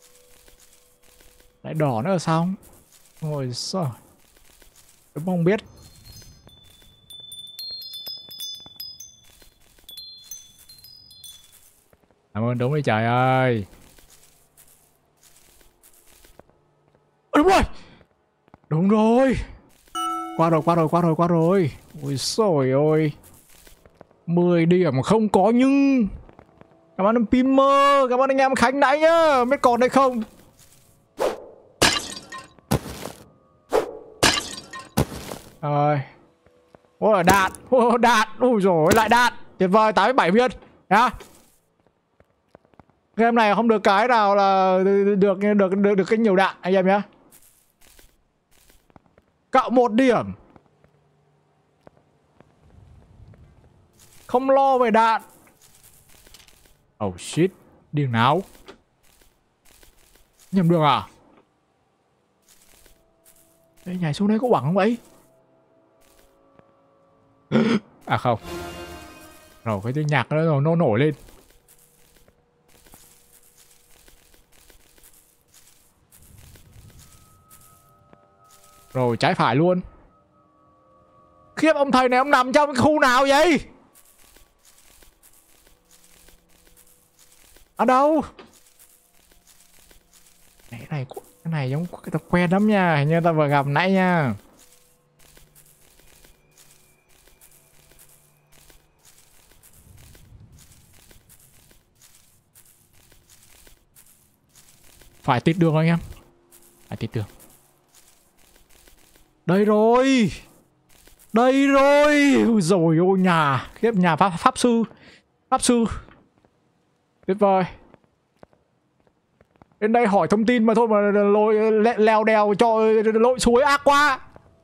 [SPEAKER 1] Lại đỏ nữa là xong. Ôi sao? Đúng không biết. Cảm ơn đúng đi trời ơi. Đúng rồi. Đúng rồi. Qua rồi. Ôi xồi ôi. 10 điểm không có nhưng. Cảm ơn Pimer. Cảm ơn anh em Khánh nãy nhá. Biết còn hay không? Rồi. Ôi đạn. Đạn. Ui dồi lại đạn. Tuyệt vời 87 viên. Nhá. Game này không được cái nào là được cái nhiều đạn anh em nhé. Cạo 1 điểm. Không lo về đạn. Oh shit. Điên nào. Nhầm đường à? Đây, nhảy xuống đấy có quẳng không vậy? À không. Rồi cái tiếng nhạc nó nổi lên. Rồi trái phải luôn. Khiếp, ông thầy này ông nằm trong cái khu nào vậy? Ở đâu? Cái này giống cái tập quen lắm nha. Hình như ta vừa gặp nãy nha. Phải tít đường anh em. Phải tít đường. Đây rồi. Đây rồi. Rồi ôi nhà. Khiếp, nhà pháp sư. Pháp sư. Tuyệt vời. Đến đây hỏi thông tin mà thôi mà leo đèo cho lội suối ác quá.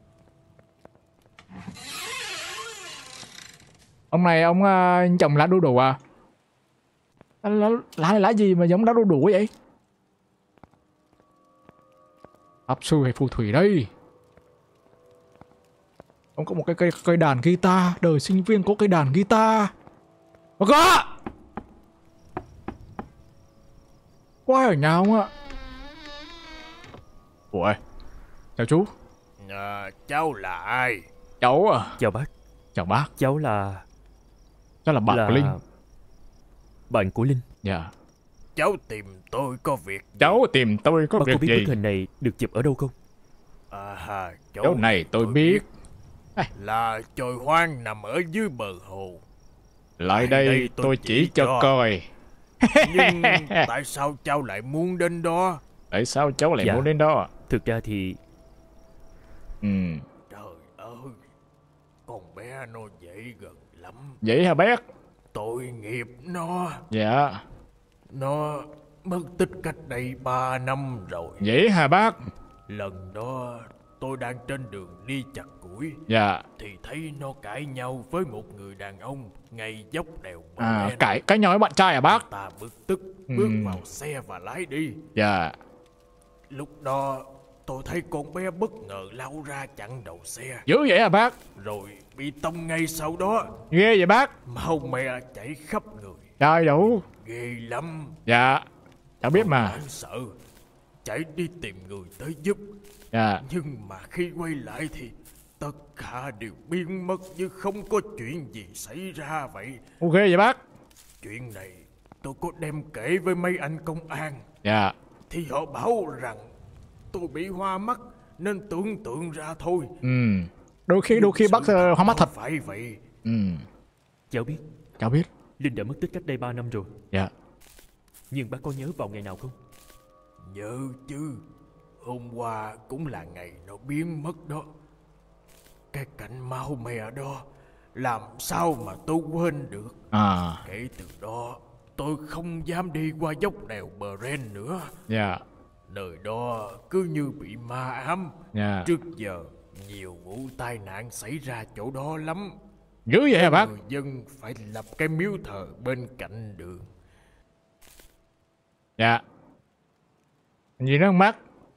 [SPEAKER 1] Ông này ông trồng lá đu đủ à? Lá gì mà giống lá đu đủ vậy? Pháp sư hay phù thủy đây? Ông có một cây đàn guitar. Đời sinh viên có cây đàn guitar. Mà có ai ở nhà không ạ? Ủa, chào chú.
[SPEAKER 7] Cháu là ai?
[SPEAKER 1] Cháu à?
[SPEAKER 4] Chào bác.
[SPEAKER 1] Chào bác.
[SPEAKER 4] Cháu là
[SPEAKER 1] bạn của Linh.
[SPEAKER 4] Bạn của Linh.
[SPEAKER 1] Dạ.
[SPEAKER 7] Cháu tìm tôi có việc gì?
[SPEAKER 1] Cháu tìm tôi có
[SPEAKER 4] bác
[SPEAKER 1] việc
[SPEAKER 4] có biết
[SPEAKER 1] gì?
[SPEAKER 4] bức hình này được chụp ở đâu không?
[SPEAKER 1] Chỗ này tôi biết.
[SPEAKER 7] Là chòi hoang nằm ở dưới bờ hồ.
[SPEAKER 1] Lại đây tôi chỉ cho coi.
[SPEAKER 7] Nhưng tại sao cháu lại muốn đến đó?
[SPEAKER 1] Tại sao cháu lại muốn đến đó?
[SPEAKER 4] Thực ra thì
[SPEAKER 7] Trời ơi, con bé nó dễ gần lắm.
[SPEAKER 1] Vậy hả bác?
[SPEAKER 7] Tội nghiệp nó.
[SPEAKER 1] Dạ.
[SPEAKER 7] Nó mất tích cách đây 3 năm rồi.
[SPEAKER 1] Vậy hả bác?
[SPEAKER 7] Lần đó tôi đang trên đường đi chặt củi.
[SPEAKER 1] Dạ.
[SPEAKER 7] Thì thấy nó cãi nhau với một người đàn ông ngay dốc đèo.
[SPEAKER 1] Cãi nhau với bạn trai hả bác?
[SPEAKER 7] Ta bực tức bước vào xe và lái đi.
[SPEAKER 1] Dạ.
[SPEAKER 7] Lúc đó tôi thấy con bé bất ngờ lao ra chặn đầu xe.
[SPEAKER 1] Dữ vậy hả bác?
[SPEAKER 7] Rồi bị tông ngay sau đó.
[SPEAKER 1] Ghê vậy bác?
[SPEAKER 7] Máu me chảy khắp người.
[SPEAKER 1] Trời đủ.
[SPEAKER 7] Ghê lắm.
[SPEAKER 1] Dạ. Cháu biết mà.
[SPEAKER 7] Đáng sợ. Chạy đi tìm người tới giúp.
[SPEAKER 1] Dạ.
[SPEAKER 7] Nhưng mà khi quay lại thì tất cả đều biến mất như không có chuyện gì xảy ra vậy.
[SPEAKER 1] Ok vậy bác.
[SPEAKER 7] Chuyện này tôi có đem kể với mấy anh công an.
[SPEAKER 1] Dạ.
[SPEAKER 7] Thì họ bảo rằng tôi bị hoa mắt nên tưởng tượng ra thôi.
[SPEAKER 1] Đôi khi bác hoa mắt thật.
[SPEAKER 7] Phải vậy.
[SPEAKER 4] Cháu biết.
[SPEAKER 1] Cháu biết.
[SPEAKER 4] Linh đã mất tích cách đây 3 năm rồi.
[SPEAKER 1] Dạ.
[SPEAKER 4] Nhưng bác có nhớ vào ngày nào không?
[SPEAKER 7] Nhớ chứ. Hôm qua cũng là ngày nó biến mất đó. Cái cảnh máu me đó làm sao mà tôi quên được. Kể từ đó tôi không dám đi qua dốc đèo Bờ Ren nữa.
[SPEAKER 1] Dạ.
[SPEAKER 7] Nơi đó cứ như bị ma ám.
[SPEAKER 1] Dạ.
[SPEAKER 7] Trước giờ nhiều vụ tai nạn xảy ra chỗ đó lắm.
[SPEAKER 1] Dữ vậy hả bác?
[SPEAKER 7] Người dân phải lập cái miếu thờ bên cạnh đường.
[SPEAKER 1] Dạ. Gì nữa không bác?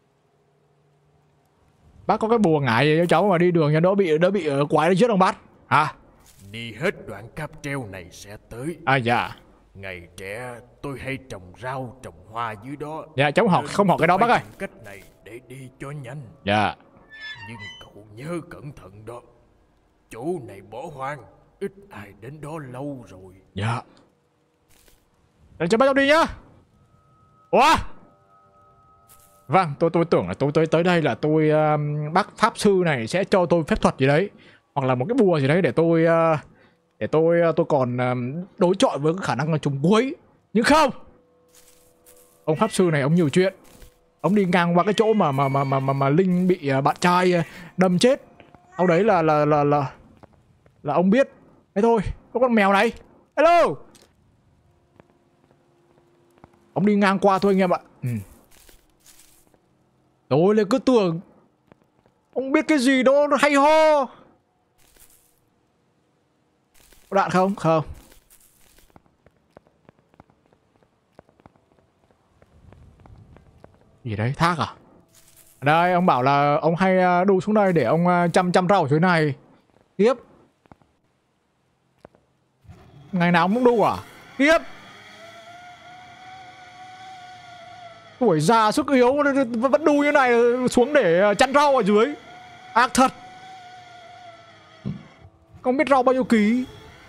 [SPEAKER 1] Bác có cái bùa ngại gì cho cháu mà đi đường cho đỡ bị quái nó giết không bác? Hả?
[SPEAKER 7] Đi hết đoạn cáp treo này sẽ tới.
[SPEAKER 1] Dạ.
[SPEAKER 7] Ngày trẻ tôi hay trồng rau trồng hoa dưới đó.
[SPEAKER 1] Dạ cháu không học cái đó bác ơi.
[SPEAKER 7] Cách này để đi cho nhanh.
[SPEAKER 1] Dạ.
[SPEAKER 7] Nhưng cậu nhớ cẩn thận đó. Chỗ này bỏ hoang, ít ai đến đó lâu rồi.
[SPEAKER 1] Dạ. Để cho bác cháu đi nhá. Ủa? Vâng, tôi tưởng là tôi tới đây là bác pháp sư này sẽ cho tôi phép thuật gì đấy, hoặc là một cái bùa gì đấy để tôi còn đối chọi với cái khả năng là trùng cuối. Nhưng không. Ông pháp sư này ông nhiều chuyện. Ông đi ngang qua cái chỗ mà Linh bị bạn trai đâm chết. Sau đấy là ông biết. Thế thôi, có con mèo này. Hello. Ông đi ngang qua thôi anh em ạ. Tôi lại cứ tưởng ông biết cái gì đó nó hay ho. Có đạn không? Không. Gì đấy? Thác à? Đây, ông bảo là ông hay đu xuống đây để ông chăm rau dưới này. Tiếp. Ngày nào ông cũng đu à? Tiếp. Tuổi già sức yếu vẫn đu như này xuống để chăn rau ở dưới. Ác thật. Không biết rau bao nhiêu ký.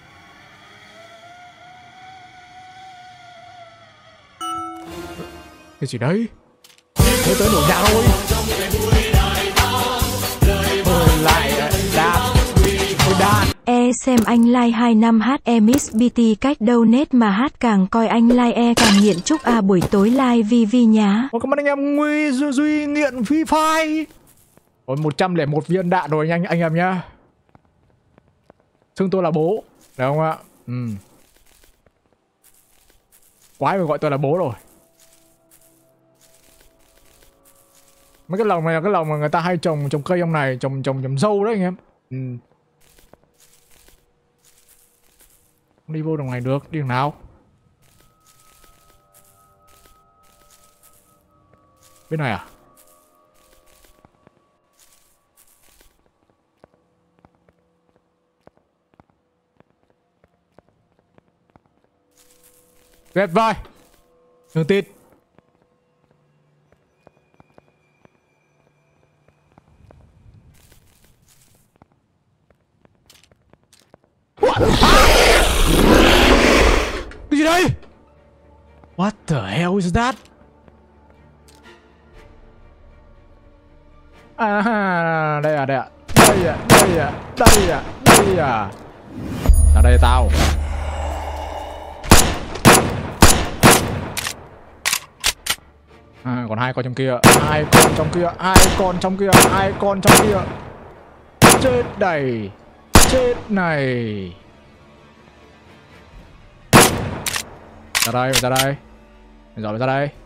[SPEAKER 1] Cái gì đấy? Thế tới nổ nhà rồi. Lại đạn.
[SPEAKER 2] Xem anh like 2 năm hát Miss BT cách đâu nết mà hát càng coi anh like càng nghiện. Chúc buổi tối like VV nhá.
[SPEAKER 1] Cảm ơn anh em Duy nghiện Free Fire. Còn 101 viên đạn rồi anh em nhá. Xưng tôi là bố, được không ạ? Quái mà gọi tôi là bố rồi. Mấy cái lồng này là cái lồng mà người ta hay trồng cây trong này, trồng dâu đấy anh em. Không đi vô đường này được, đi đường nào? Bên này à? Tuyệt vời. Đừng tin. Cái gì đây? What the hell is that? Đây à. Ra đây tao. Còn 2 con trong kia, 2 con trong kia. Chết đầy. Chết này. Ra đây. Giỏi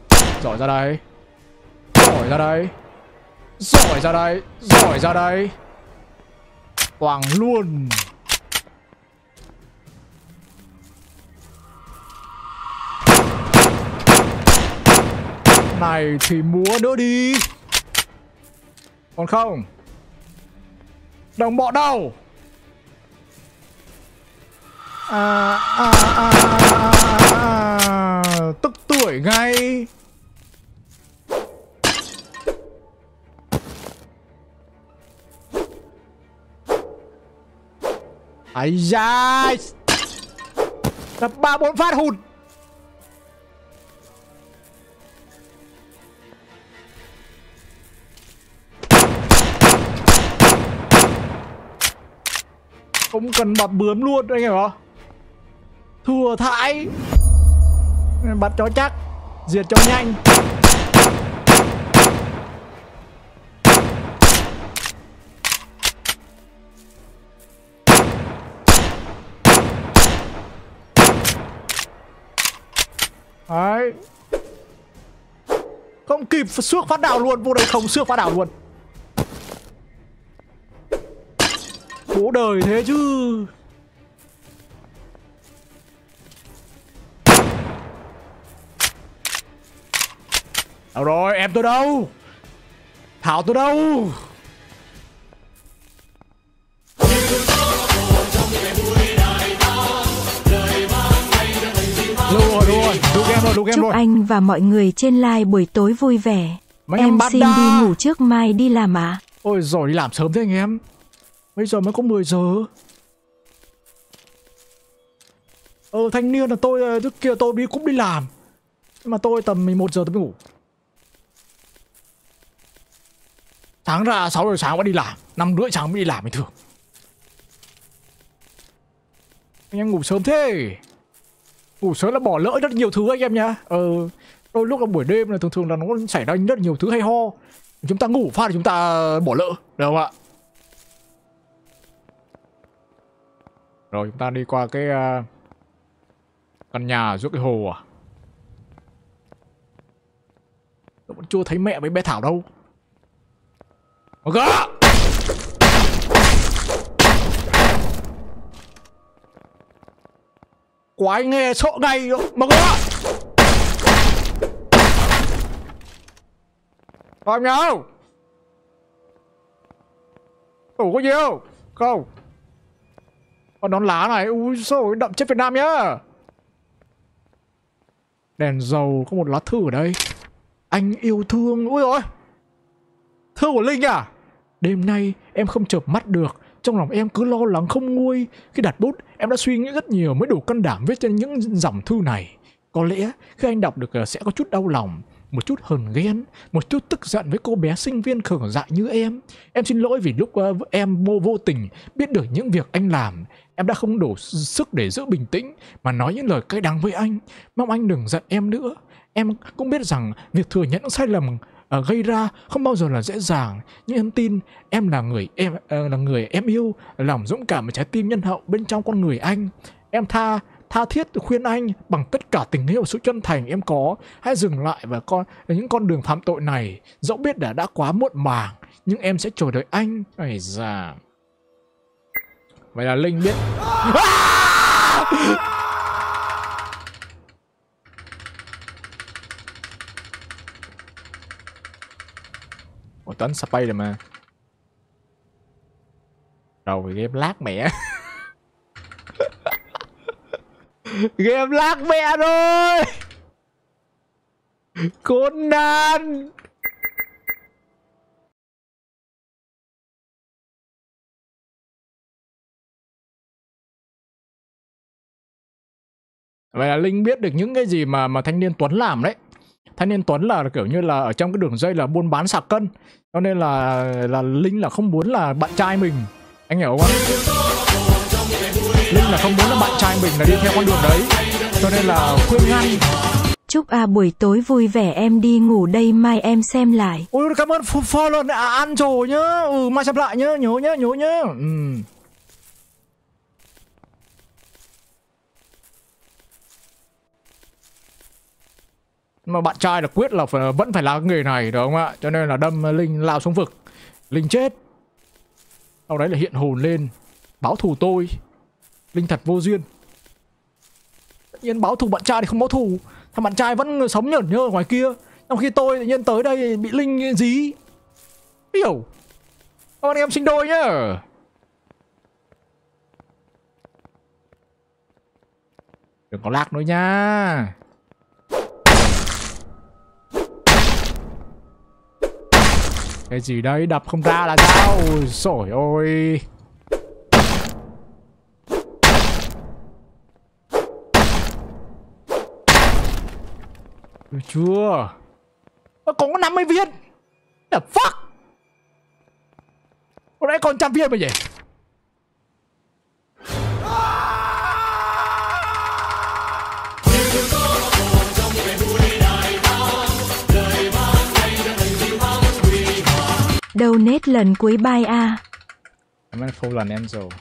[SPEAKER 1] ra đây. Quảng luôn. Này thì múa nữa đi. Còn không. Đồng bọn đâu? Tức tuổi ngay. Ây da. Đập 3-4 phát hụt. Không cần bập bướm luôn anh em hả? Thừa thãi. Bắt cho chắc. Diệt cho nhanh. Đấy. Không kịp xước phát đảo luôn. Vô đây không xước phát đảo luôn. Bố đời thế chứ. Đâu rồi, em tôi đâu? Thảo tôi đâu? Đu game
[SPEAKER 2] Chúc
[SPEAKER 1] rồi.
[SPEAKER 2] anh và mọi người trên live buổi tối vui vẻ.
[SPEAKER 1] Mấy
[SPEAKER 2] Em xin
[SPEAKER 1] đa.
[SPEAKER 2] đi ngủ trước, mai đi làm ạ.
[SPEAKER 1] Ôi rồi, đi làm sớm thế anh em. Bây giờ mới có 10 giờ. Thanh niên là tôi trước kia tôi cũng đi làm. Nhưng mà tôi tầm 11 giờ tôi mới ngủ. Sáng ra 6 giờ sáng vẫn đi làm, 5 rưỡi sáng mới đi làm bình thường. Anh em ngủ sớm thế. Ngủ sớm là bỏ lỡ rất nhiều thứ anh em nhá. Đôi lúc là buổi đêm là thường là nó xảy ra rất nhiều thứ hay ho. Chúng ta ngủ phát thì chúng ta bỏ lỡ, được không ạ? Rồi chúng ta đi qua cái căn nhà giữa cái hồ à? vẫn chưa thấy mẹ với bé Thảo đâu. Ok. Quái nghe sợ ngay mà có. Làm nhau. Ủa có gì không? Không. Còn nón lá này, ui xôi đậm chất Việt Nam nhá. Đèn dầu, có một lá thư ở đây. Anh yêu thương, ui rồi. Thư của Linh à? Đêm nay em không chợp mắt được, trong lòng em cứ lo lắng không nguôi. Khi đặt bút, em đã suy nghĩ rất nhiều mới đủ can đảm viết trên những dòng thư này. Có lẽ khi anh đọc được sẽ có chút đau lòng, một chút hờn ghen, một chút tức giận với cô bé sinh viên khờ dại như em. Em xin lỗi vì lúc em vô tình biết được những việc anh làm. Em đã không đủ sức để giữ bình tĩnh mà nói những lời cay đắng với anh. Mong anh đừng giận em nữa. Em cũng biết rằng việc thừa nhận sai lầm gây ra không bao giờ là dễ dàng, nhưng em tin em là người em yêu, lòng dũng cảm và trái tim nhân hậu bên trong con người anh. Em tha thiết khuyên anh bằng tất cả tình yêu và sự chân thành em có, hãy dừng lại và những con đường phạm tội này. Dẫu biết đã quá muộn màng, nhưng em sẽ chờ đợi anh. Ây da. Vậy là Linh biết. Ủa Tấn spray rồi mà. Rồi game lag mẹ. Game lag mẹ rồi. Conan. Vậy là Linh biết được những cái gì mà thanh niên Tuấn làm đấy. Thanh niên Tuấn là kiểu như là ở trong cái đường dây là buôn bán sạc cân, cho nên là Linh là không muốn là bạn trai mình, anh hiểu không? Linh là không muốn là bạn trai mình là đi theo con đường đấy, cho nên là khuyên ngăn.
[SPEAKER 2] Chúc buổi tối vui vẻ, em đi ngủ đây, mai em xem lại.
[SPEAKER 1] Ôi cảm ơn follow ăn rồi nhá. Mai xem lại nhá, nhớ nhá. Mà bạn trai là quyết là vẫn phải làm nghề này đúng không ạ? Cho nên là đâm Linh lao xuống vực. Linh chết. Sau đấy là hiện hồn lên báo thù tôi. Linh thật vô duyên. Tự nhiên báo thù bạn trai thì không báo thù. Thằng bạn trai vẫn sống nhởn nhơ ở ngoài kia. Trong khi tôi tự nhiên tới đây bị Linh dí. Hiểu. Các anh em sinh đôi nhá. Đừng có lạc nữa nha. Cái gì đấy đập không ra là sao? Xổi ôi. Được chưa? Còn có 50 viên. The fuck. Hồi nãy còn 100 viên mà vậy.
[SPEAKER 2] Donate lần cuối bye a.
[SPEAKER 1] Cảm ơn Full lần Enzo.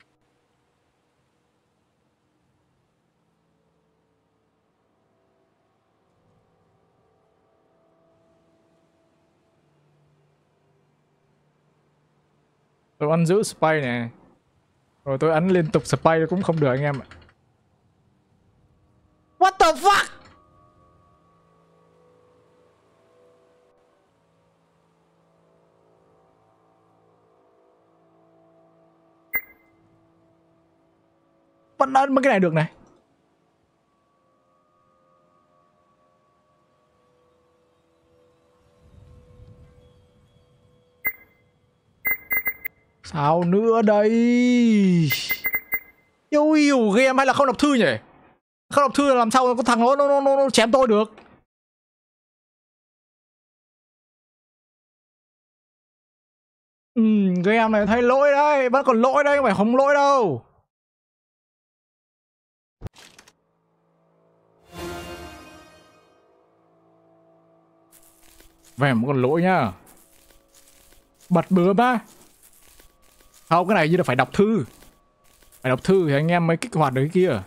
[SPEAKER 1] Tôi ăn giữ spy nè. Rồi tôi ấn liên tục spy cũng không được anh em ạ. What the fuck? Vẫn ấn mấy cái này được này. Sao nữa đây? Yêu game hay là không đọc thư nhỉ? Không đọc thư là làm sao có thằng nó chém tôi được? Game này thấy lỗi đấy, vẫn còn lỗi đấy, không phải không lỗi đâu. Về một con lỗi nhá. Bật bướm á. Không, cái này như là phải đọc thư. Phải đọc thư thì anh em mới kích hoạt được cái kia.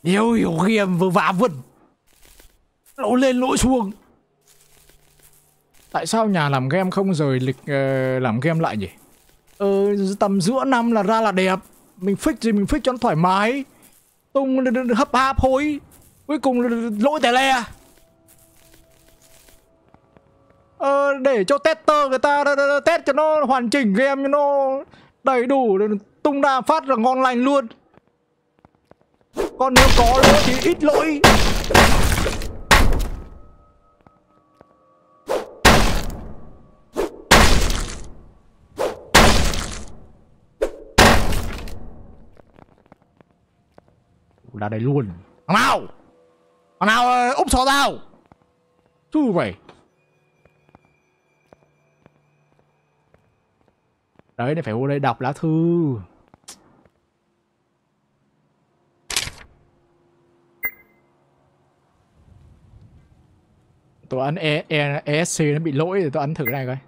[SPEAKER 1] Hiểu game vừa vả vẩn. Lỗ lên lỗ xuống. Tại sao nhà làm game không rời lịch làm game lại nhỉ? Tầm giữa năm là ra là đẹp. Mình fix gì mình fix cho nó thoải mái. Tung hấp háp hối. Cuối cùng lỗi tè le. Để cho tester người ta test cho nó hoàn chỉnh game cho nó đầy đủ. Tung ra phát là ngon lành luôn. Còn nếu có lỗi thì ít lỗi. Ra đây luôn. Thằng nào úp xò tao. Chú vậy. Đấy, này phải vô đây đọc lá thư. Tôi ấn ESC nó bị lỗi thì tôi ấn thử cái này coi.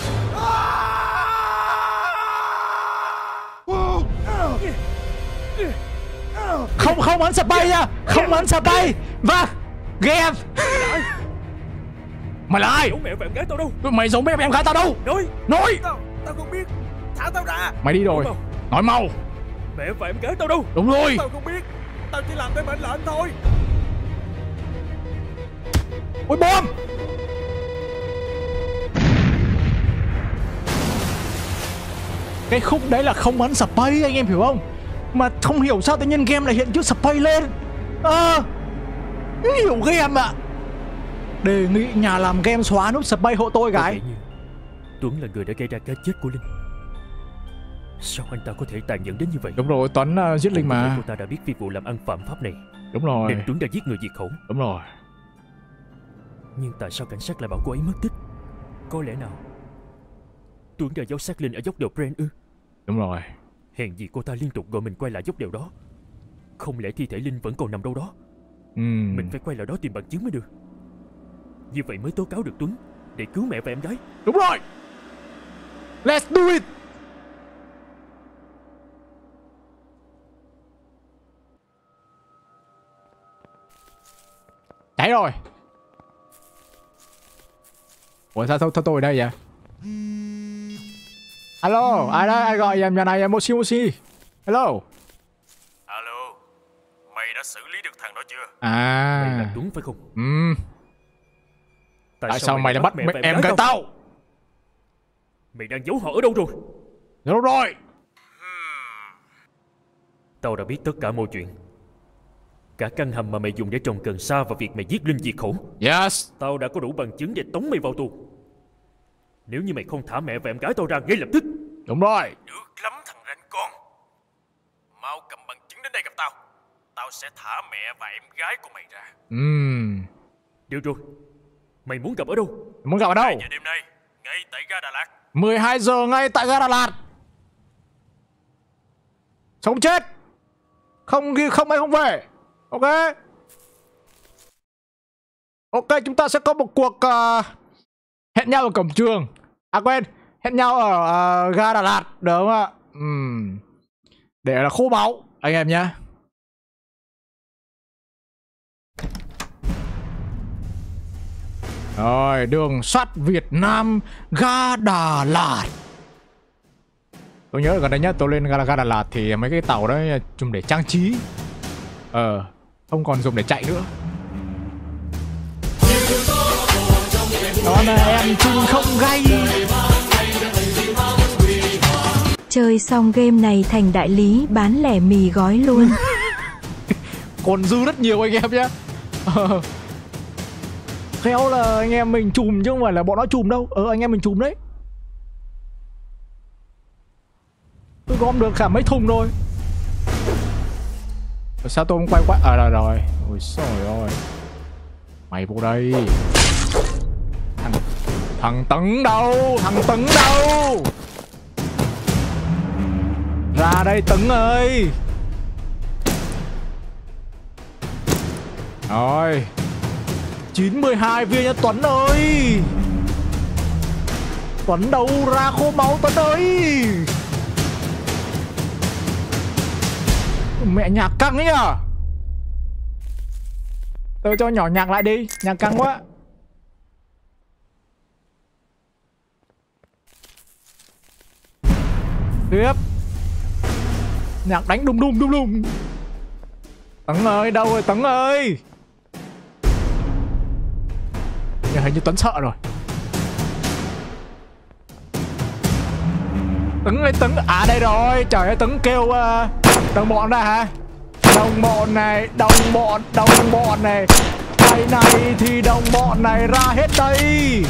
[SPEAKER 1] Không ấn spy nha. Không ấn spy. Vâng. Game. Mày là ai?
[SPEAKER 4] Giống mẹ và em gái tao đâu?
[SPEAKER 1] Mày giống mẹ và em gái tao đâu? Nói.
[SPEAKER 7] Tao không biết. Thả tao ra.
[SPEAKER 1] Mày đi rồi. Nói mau.
[SPEAKER 4] Mẹ và em gái tao đâu?
[SPEAKER 1] Đúng rồi.
[SPEAKER 7] Tao không biết. Tao chỉ làm theo mệnh lệnh thôi.
[SPEAKER 1] Ôi bom. Cái khúc đấy là không ấn spy, anh em hiểu không? Mà không hiểu sao tự nhiên game lại hiện chữ spy lên. Hiểu game ạ. Đề nghị nhà làm game xóa nút spy hộ tôi cái.
[SPEAKER 4] Tuấn là người đã gây ra cái chết của Linh. Sao anh ta có thể tàn nhẫn đến như vậy?
[SPEAKER 1] Đúng rồi, Tuấn giết Linh mà.
[SPEAKER 4] Cô ta đã biết phi vụ làm ăn phạm pháp này.
[SPEAKER 1] Đúng rồi.
[SPEAKER 4] Nên Tuấn đã giết người diệt khẩu.
[SPEAKER 1] Đúng rồi.
[SPEAKER 4] Nhưng tại sao cảnh sát lại bảo cô ấy mất tích? Có lẽ nào Tuấn đã giấu xác Linh ở dốc đèo Brent ư?
[SPEAKER 1] Đúng rồi.
[SPEAKER 4] Hèn gì cô ta liên tục gọi mình quay lại dốc đèo đó. Không lẽ thi thể Linh vẫn còn nằm đâu đó? Mình phải quay lại đó tìm bằng chứng mới được. Như vậy mới tố cáo được Tuấn để cứu mẹ và em gái.
[SPEAKER 1] Đúng rồi. Let's do it. Cháy rồi. Ủa sao tôi ở đây vậy? Alo, ai đấy? Ai gọi nhà này? Moshi. Hello.
[SPEAKER 7] Alo. Mày đã xử lý được thằng đó chưa?
[SPEAKER 4] Mày là Tuấn phải không?
[SPEAKER 1] Tại sao mày lại bắt em gái tao?
[SPEAKER 4] Mày đang giấu họ ở đâu rồi?
[SPEAKER 1] Đâu rồi?
[SPEAKER 4] Tao đã biết tất cả mọi chuyện. Cả căn hầm mà mày dùng để trồng cần sa và việc mày giết Linh diệt khẩu.
[SPEAKER 1] Yes.
[SPEAKER 4] Tao đã có đủ bằng chứng để tống mày vào tù. Nếu như mày không thả mẹ và em gái tao ra ngay lập tức.
[SPEAKER 1] Đúng rồi.
[SPEAKER 7] Được lắm thằng ranh con. Mau cầm bằng chứng đến đây gặp tao. Tao sẽ thả mẹ và em gái của mày ra.
[SPEAKER 4] Được rồi. Mày muốn gặp ở đâu?
[SPEAKER 1] Muốn gặp ở đâu?
[SPEAKER 7] 12 giờ đêm nay, ngay tại ga Đà Lạt.
[SPEAKER 1] 12 giờ ngay tại ga Đà Lạt. Sống chết. Không ghi không ai không về. Ok. Ok, chúng ta sẽ có một cuộc hẹn nhau ở cổng trường. À quên, hẹn nhau ở ga Đà Lạt, được không ạ? Để là khô máu anh em nhé. Rồi, đường sắt Việt Nam, ga Đà Lạt. Tôi nhớ gần đây nhất tôi lên ga Đà Lạt thì mấy cái tàu đó dùng để trang trí. Không còn dùng để chạy nữa. Đó là em chung không gay.
[SPEAKER 2] Chơi xong game này thành đại lý bán lẻ mì gói luôn.
[SPEAKER 1] Còn dư rất nhiều anh em nhé. Khéo là anh em mình chùm chứ không phải là bọn nó chùm đâu. Anh em mình chùm đấy. Tôi gom được cả mấy thùng thôi. Sao tôi không quay rồi. Ôi trời ơi. Mày vô đây. Thằng Tấn đâu? Ra đây Tấn ơi. Rồi 92 viên nha Tuấn ơi. Tuấn đâu ra khô máu Tuấn ơi. Mẹ nhạc căng ấy nhở. Tôi cho nhỏ nhạc lại đi, nhạc căng quá. Tiếp. Nhạc đánh đùng đùng đùng đùng. Tấn ơi, đâu rồi Tấn ơi? Nhưng hình như Tấn sợ rồi. Tấn ơi Tấn, à đây rồi. Trời ơi Tấn kêu đồng bọn ra hả? Đồng bọn này, đồng bọn này. Ngày này thì đồng bọn này ra hết đây.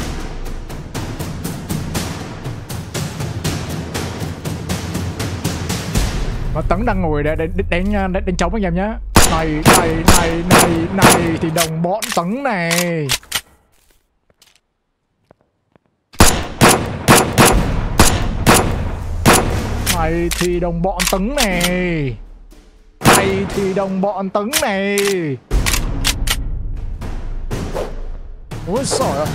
[SPEAKER 1] Và Tấn đang ngồi để đánh trống anh em nhá. Này thì đồng bọn Tấn này. Này thì đồng bọn Tấn này. Này thì đồng bọn Tấn này. Ôi trời ơi.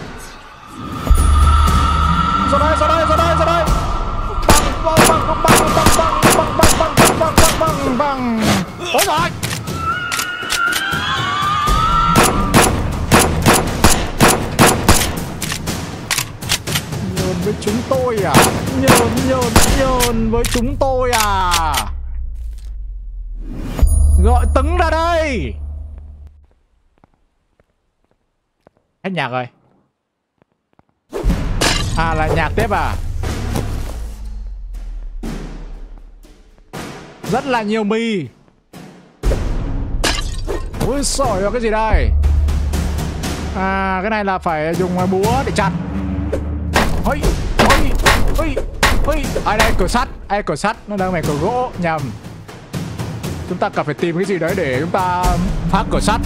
[SPEAKER 1] Ra đây. Băng. Ôi trời. Nhờn với chúng tôi à? Nhờn với chúng tôi à? Gọi Tấn ra đây. Hết nhạc rồi. À là nhạc tiếp à? Rất là nhiều mì. Ôi xỏi ơi, cái gì đây? À cái này là phải dùng búa để chặt. Ôi. Ai đây? Cửa sắt. Nó đang phải cửa gỗ. Nhầm. Chúng ta cần phải tìm cái gì đấy để chúng ta phá cửa sắt.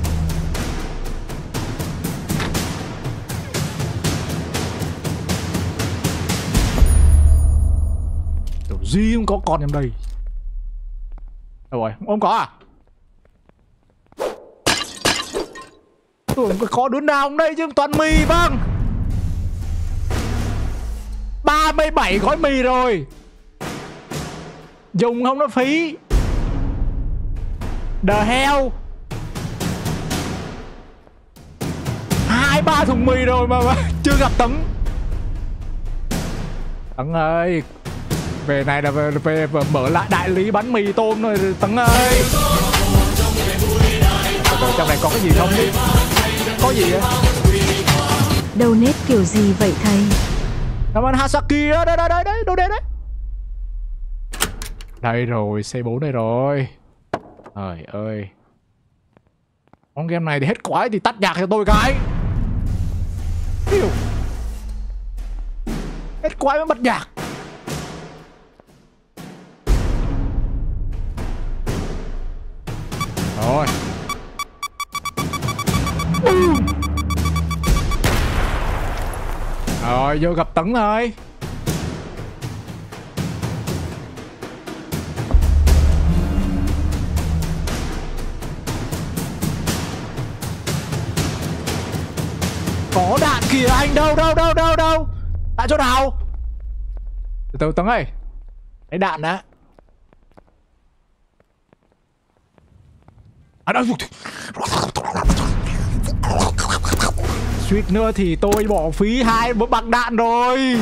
[SPEAKER 1] Kiểu gì không có con trong đây. Đâu rồi? Không có à? Tưởng có đứa nào trong đây chứ toàn mì. Vâng, 37 gói mì rồi. Dùng không nó phí. The hell. 2-3 thùng mì rồi mà chưa gặp Tấn. Tấn ơi, về này là về mở lại đại lý bán mì tôm rồi Tấn ơi. Trong này có cái gì không đi? Có gì á?
[SPEAKER 2] Donate kiểu gì vậy thầy?
[SPEAKER 1] Cảm ơn Hasaki á. Đây, đồ đây đấy. Đây rồi, C4 đây rồi. Trời ơi. Con game này thì hết quái thì tắt nhạc cho tôi cái. Hết quái mới bật nhạc. Rồi. Rồi vô gặp Tấn thôi. Có đạn kìa anh. Đâu. Đạn chỗ nào? Từ từ Tấn ơi. Lấy đạn đã. À đâu. Suýt nữa thì tôi bỏ phí 2 băng đạn rồi.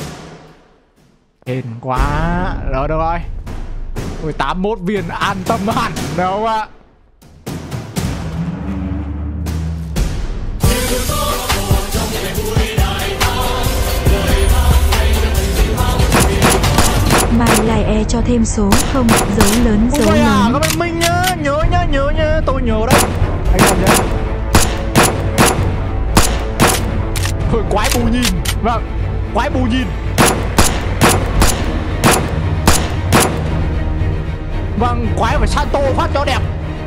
[SPEAKER 1] Hên quá. Rồi được rồi. 81 viên an tâm hẳn đâu ạ.
[SPEAKER 2] Mai lại e cho thêm số không? Dấu lớn dấu lớn.
[SPEAKER 1] À, các bạn Minh nhá. Nhớ nhá. Tôi nhớ đấy. Anh làm nhá. Thôi quái bù nhìn. Vâng, quái bù nhìn. Vâng, quái phải Santo phát cho đẹp.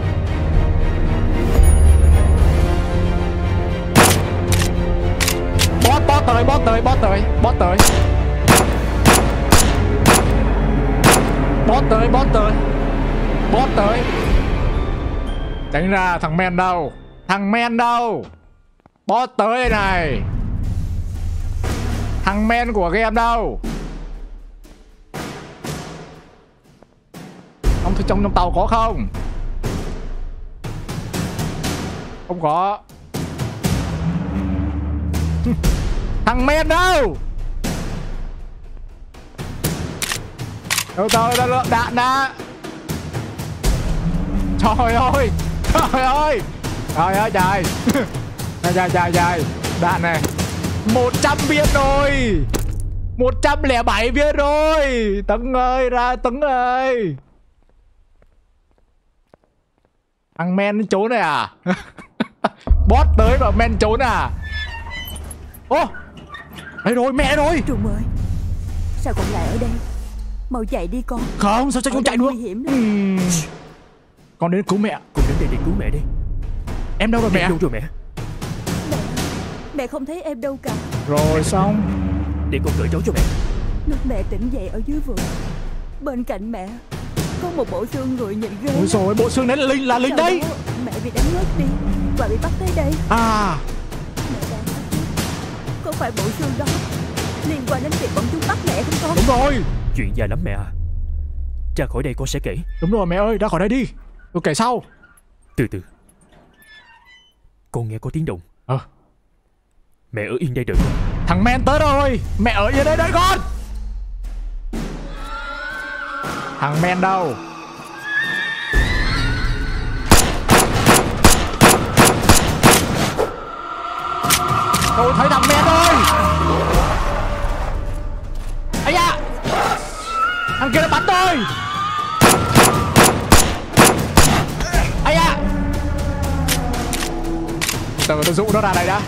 [SPEAKER 1] Boss tới. Tránh ra, thằng men đâu? Boss tới đây này. Thằng men của game đâu? Trong tàu có không? Không có. Thằng men đâu? Đâu tao lượng đạn đã. Trời ơi. Trời ơi. Trời ơi trời. Trời. Đạn này 100 viên rồi. 107 viên rồi. Tấn ơi, ra Tấn ơi. Thằng men trốn này à? Boss tới mà men trốn à? Ô, đây rồi, mẹ rồi.
[SPEAKER 5] Trùng ơi, sao con lại ở đây? Mau chạy đi con.
[SPEAKER 1] Không, sao con chạy được?
[SPEAKER 5] Nguy hiểm lắm.
[SPEAKER 1] Con đến cứu mẹ.
[SPEAKER 4] Con đến đây để cứu mẹ đi.
[SPEAKER 1] Em đâu rồi mẹ?
[SPEAKER 4] Em đâu rồi mẹ?
[SPEAKER 5] Mẹ không thấy em đâu cả.
[SPEAKER 1] Rồi xong.
[SPEAKER 4] Để con cởi trói cho mẹ.
[SPEAKER 5] Lúc mẹ tỉnh dậy ở dưới vườn, bên cạnh mẹ có một bộ xương người nhìn ghê.
[SPEAKER 1] Ôi rồi, bộ xương đấy là Linh đấy.
[SPEAKER 5] Mẹ bị đánh ngất đi và bị bắt tới đây.
[SPEAKER 1] À,
[SPEAKER 5] Mẹ đang nói có phải bộ xương đó liên quan đến việc bọn chúng bắt mẹ không con?
[SPEAKER 1] đúng rồi.
[SPEAKER 4] Chuyện dài lắm mẹ à. Ra khỏi đây con sẽ kể.
[SPEAKER 1] Đúng rồi mẹ ơi, ra khỏi đây đi. Tôi kể sau.
[SPEAKER 4] Từ từ. Con nghe có tiếng động. Mẹ ở yên đây đợi con.
[SPEAKER 1] Thằng men tới rồi. Mẹ ở yên đây đợi con. Thằng men đâu? Tôi thấy thằng men rồi. Ây da, thằng kia nó bắn tôi. Ây da, tôi dụ nó ra đây đã.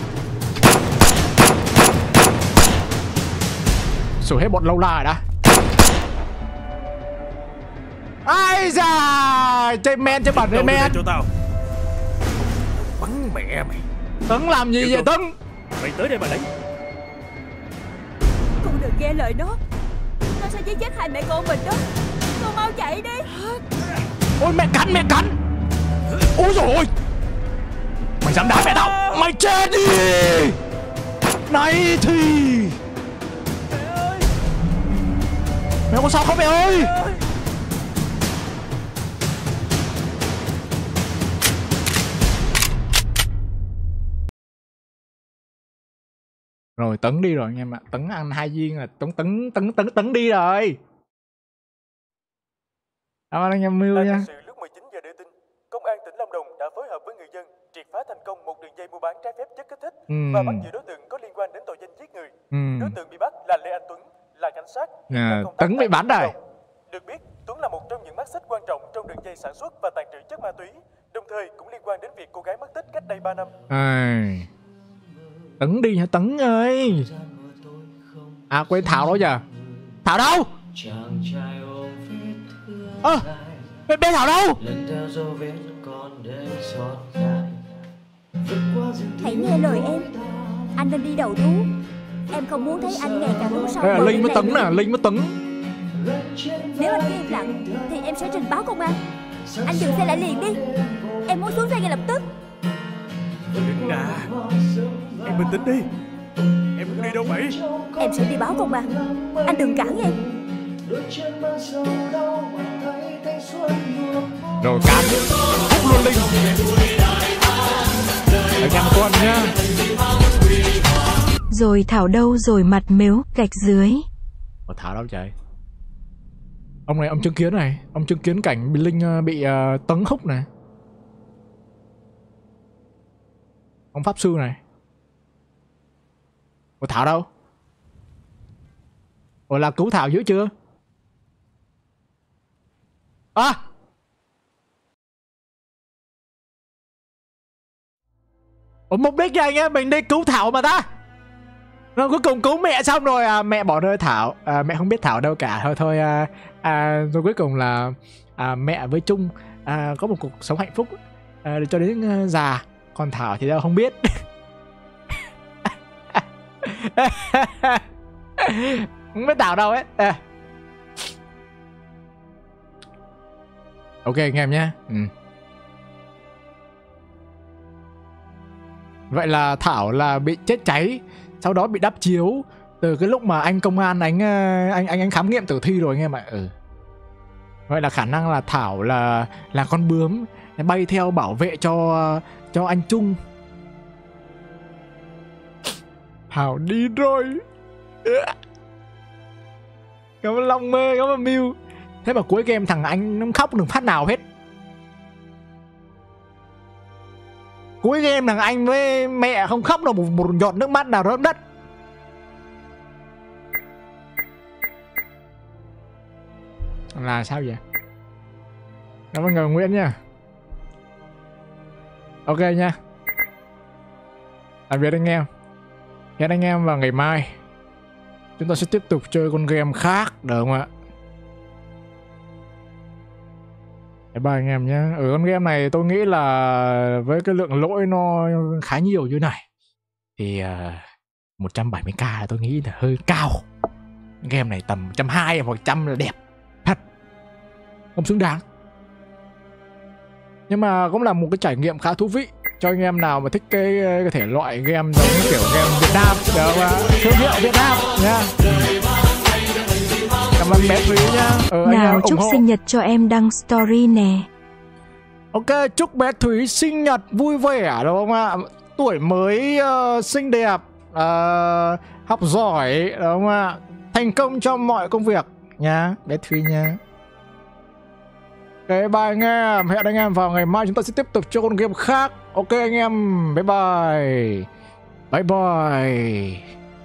[SPEAKER 1] Sủi hết bọn lâu la rồi đã. Ai da, chơi men chơi bẩn đấy men.
[SPEAKER 7] Cho tao. Bắn mẹ mày.
[SPEAKER 1] Tấn làm gì vậy Tấn?
[SPEAKER 4] Mày tới đây mà lấy.
[SPEAKER 5] Con đừng nghe lời nó. Nó sẽ giết chết hai mẹ con mình đó. Con mau chạy đi.
[SPEAKER 1] Ôi mẹ cắn. Ôi dồi ôi. Mày dám đá mẹ tao? Mày chết đi. Này thì mẹ có sao không mẹ ơi? Rồi Tấn đi rồi anh em ạ. Tấn ăn 2 viên là Tấn đi rồi. Cảm ơn anh em Mưu nha.
[SPEAKER 6] Lúc 19 giờ đưa tin, Công an tỉnh Lâm Đồng đã phối hợp với người dân triệt phá thành công một đường dây mua bán trái phép chất kích thích và bắt giữ đối tượng có liên quan đến tội danh giết người. Đối tượng bị bắt là Lê Anh Tuấn, là cảnh sát.
[SPEAKER 1] Tấn bị bắn rồi.
[SPEAKER 6] Được biết, Tuấn là một trong những mắt xích quan trọng trong đường dây sản xuất và tàn trữ chất ma túy, đồng thời cũng liên quan đến việc cô gái mất tích cách đây 3 năm.
[SPEAKER 1] Tấn đi hả Tấn ơi? À quên Thảo đó giờ. Thảo đâu? Bên Thảo đâu?
[SPEAKER 5] Hãy nghe lời em. Anh nên đi đầu thú. Em không muốn thấy anh ngày càng lún sâu.
[SPEAKER 1] Đây là Linh với Tấn nè, Linh với Tấn.
[SPEAKER 5] Nếu anh cứ im lặng thì em sẽ trình báo công an. Anh dừng xe lại liền đi. Em muốn xuống xe ngay lập tức.
[SPEAKER 7] Đừng đã. Em bình tĩnh đi. Em muốn đi đâu vậy?
[SPEAKER 5] Em sẽ đi báo công an. Anh đừng cản em.
[SPEAKER 1] Rồi cán hút luôn Linh. Anh em con nhá.
[SPEAKER 2] Rồi Thảo đâu rồi mặt mếu gạch dưới.
[SPEAKER 1] Thảo đâu trời? Ông này ông chứng kiến này. Ông chứng kiến cảnh Linh bị Tấn húc này. Ông pháp sư này. Ủa Thảo đâu? Ủa là cứu Thảo dữ chưa? À, ủa mục đích này anh em mình đi cứu Thảo mà ta. Rồi cuối cùng cứu mẹ xong rồi mẹ bỏ rơi Thảo. Mẹ không biết Thảo đâu cả. Thôi rồi cuối cùng là mẹ với Trung có một cuộc sống hạnh phúc cho đến già. Còn Thảo thì đâu không biết. Không biết Thảo đâu ấy. Ok anh em nhé. Vậy là Thảo là bị chết cháy, sau đó bị đắp chiếu từ cái lúc mà anh công an anh khám nghiệm tử thi rồi anh em ạ. Vậy là khả năng là Thảo là con bướm bay theo bảo vệ cho anh Trung. Hào đi rồi. Cảm ơn Long Mê, cảm ơn Miu. Thế mà cuối game thằng anh nó khóc đừng phát nào hết. Cuối game thằng anh với mẹ không khóc được một giọt nước mắt nào rớt đất. Là sao vậy? Cảm ơn người Nguyễn nha. Ok nha. Tạm biệt anh em. Hẹn anh em vào ngày mai. Chúng ta sẽ tiếp tục chơi con game khác, được không ạ? Bye anh em nhé. Ở con game này tôi nghĩ là với cái lượng lỗi nó khá nhiều như này thì 170k tôi nghĩ là hơi cao. Game này tầm 120 hoặc 100 là đẹp thật, không xứng đáng. Nhưng mà cũng là một cái trải nghiệm khá thú vị cho anh em nào mà thích cái thể loại game giống như kiểu game Việt Nam, được không ạ? Thương hiệu Việt Nam nha. Cảm ơn bé Thúy nhá.
[SPEAKER 2] Nào chúc sinh nhật cho em đăng story nè.
[SPEAKER 1] Ok, chúc bé Thúy sinh nhật vui vẻ, đúng không ạ? Tuổi mới xinh đẹp, học giỏi, đúng không ạ? Thành công trong mọi công việc nha, bé Thúy nha. Ok, bye anh em. Hẹn anh em vào ngày mai chúng ta sẽ tiếp tục cho con game khác. Ok anh em, bye bye. Bye bye.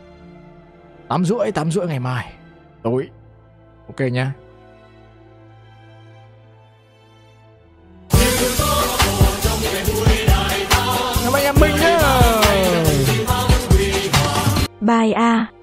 [SPEAKER 1] 8:30 ngày mai tối. Ok nha. Cảm ơn anh em mình nhé.
[SPEAKER 2] Bye a.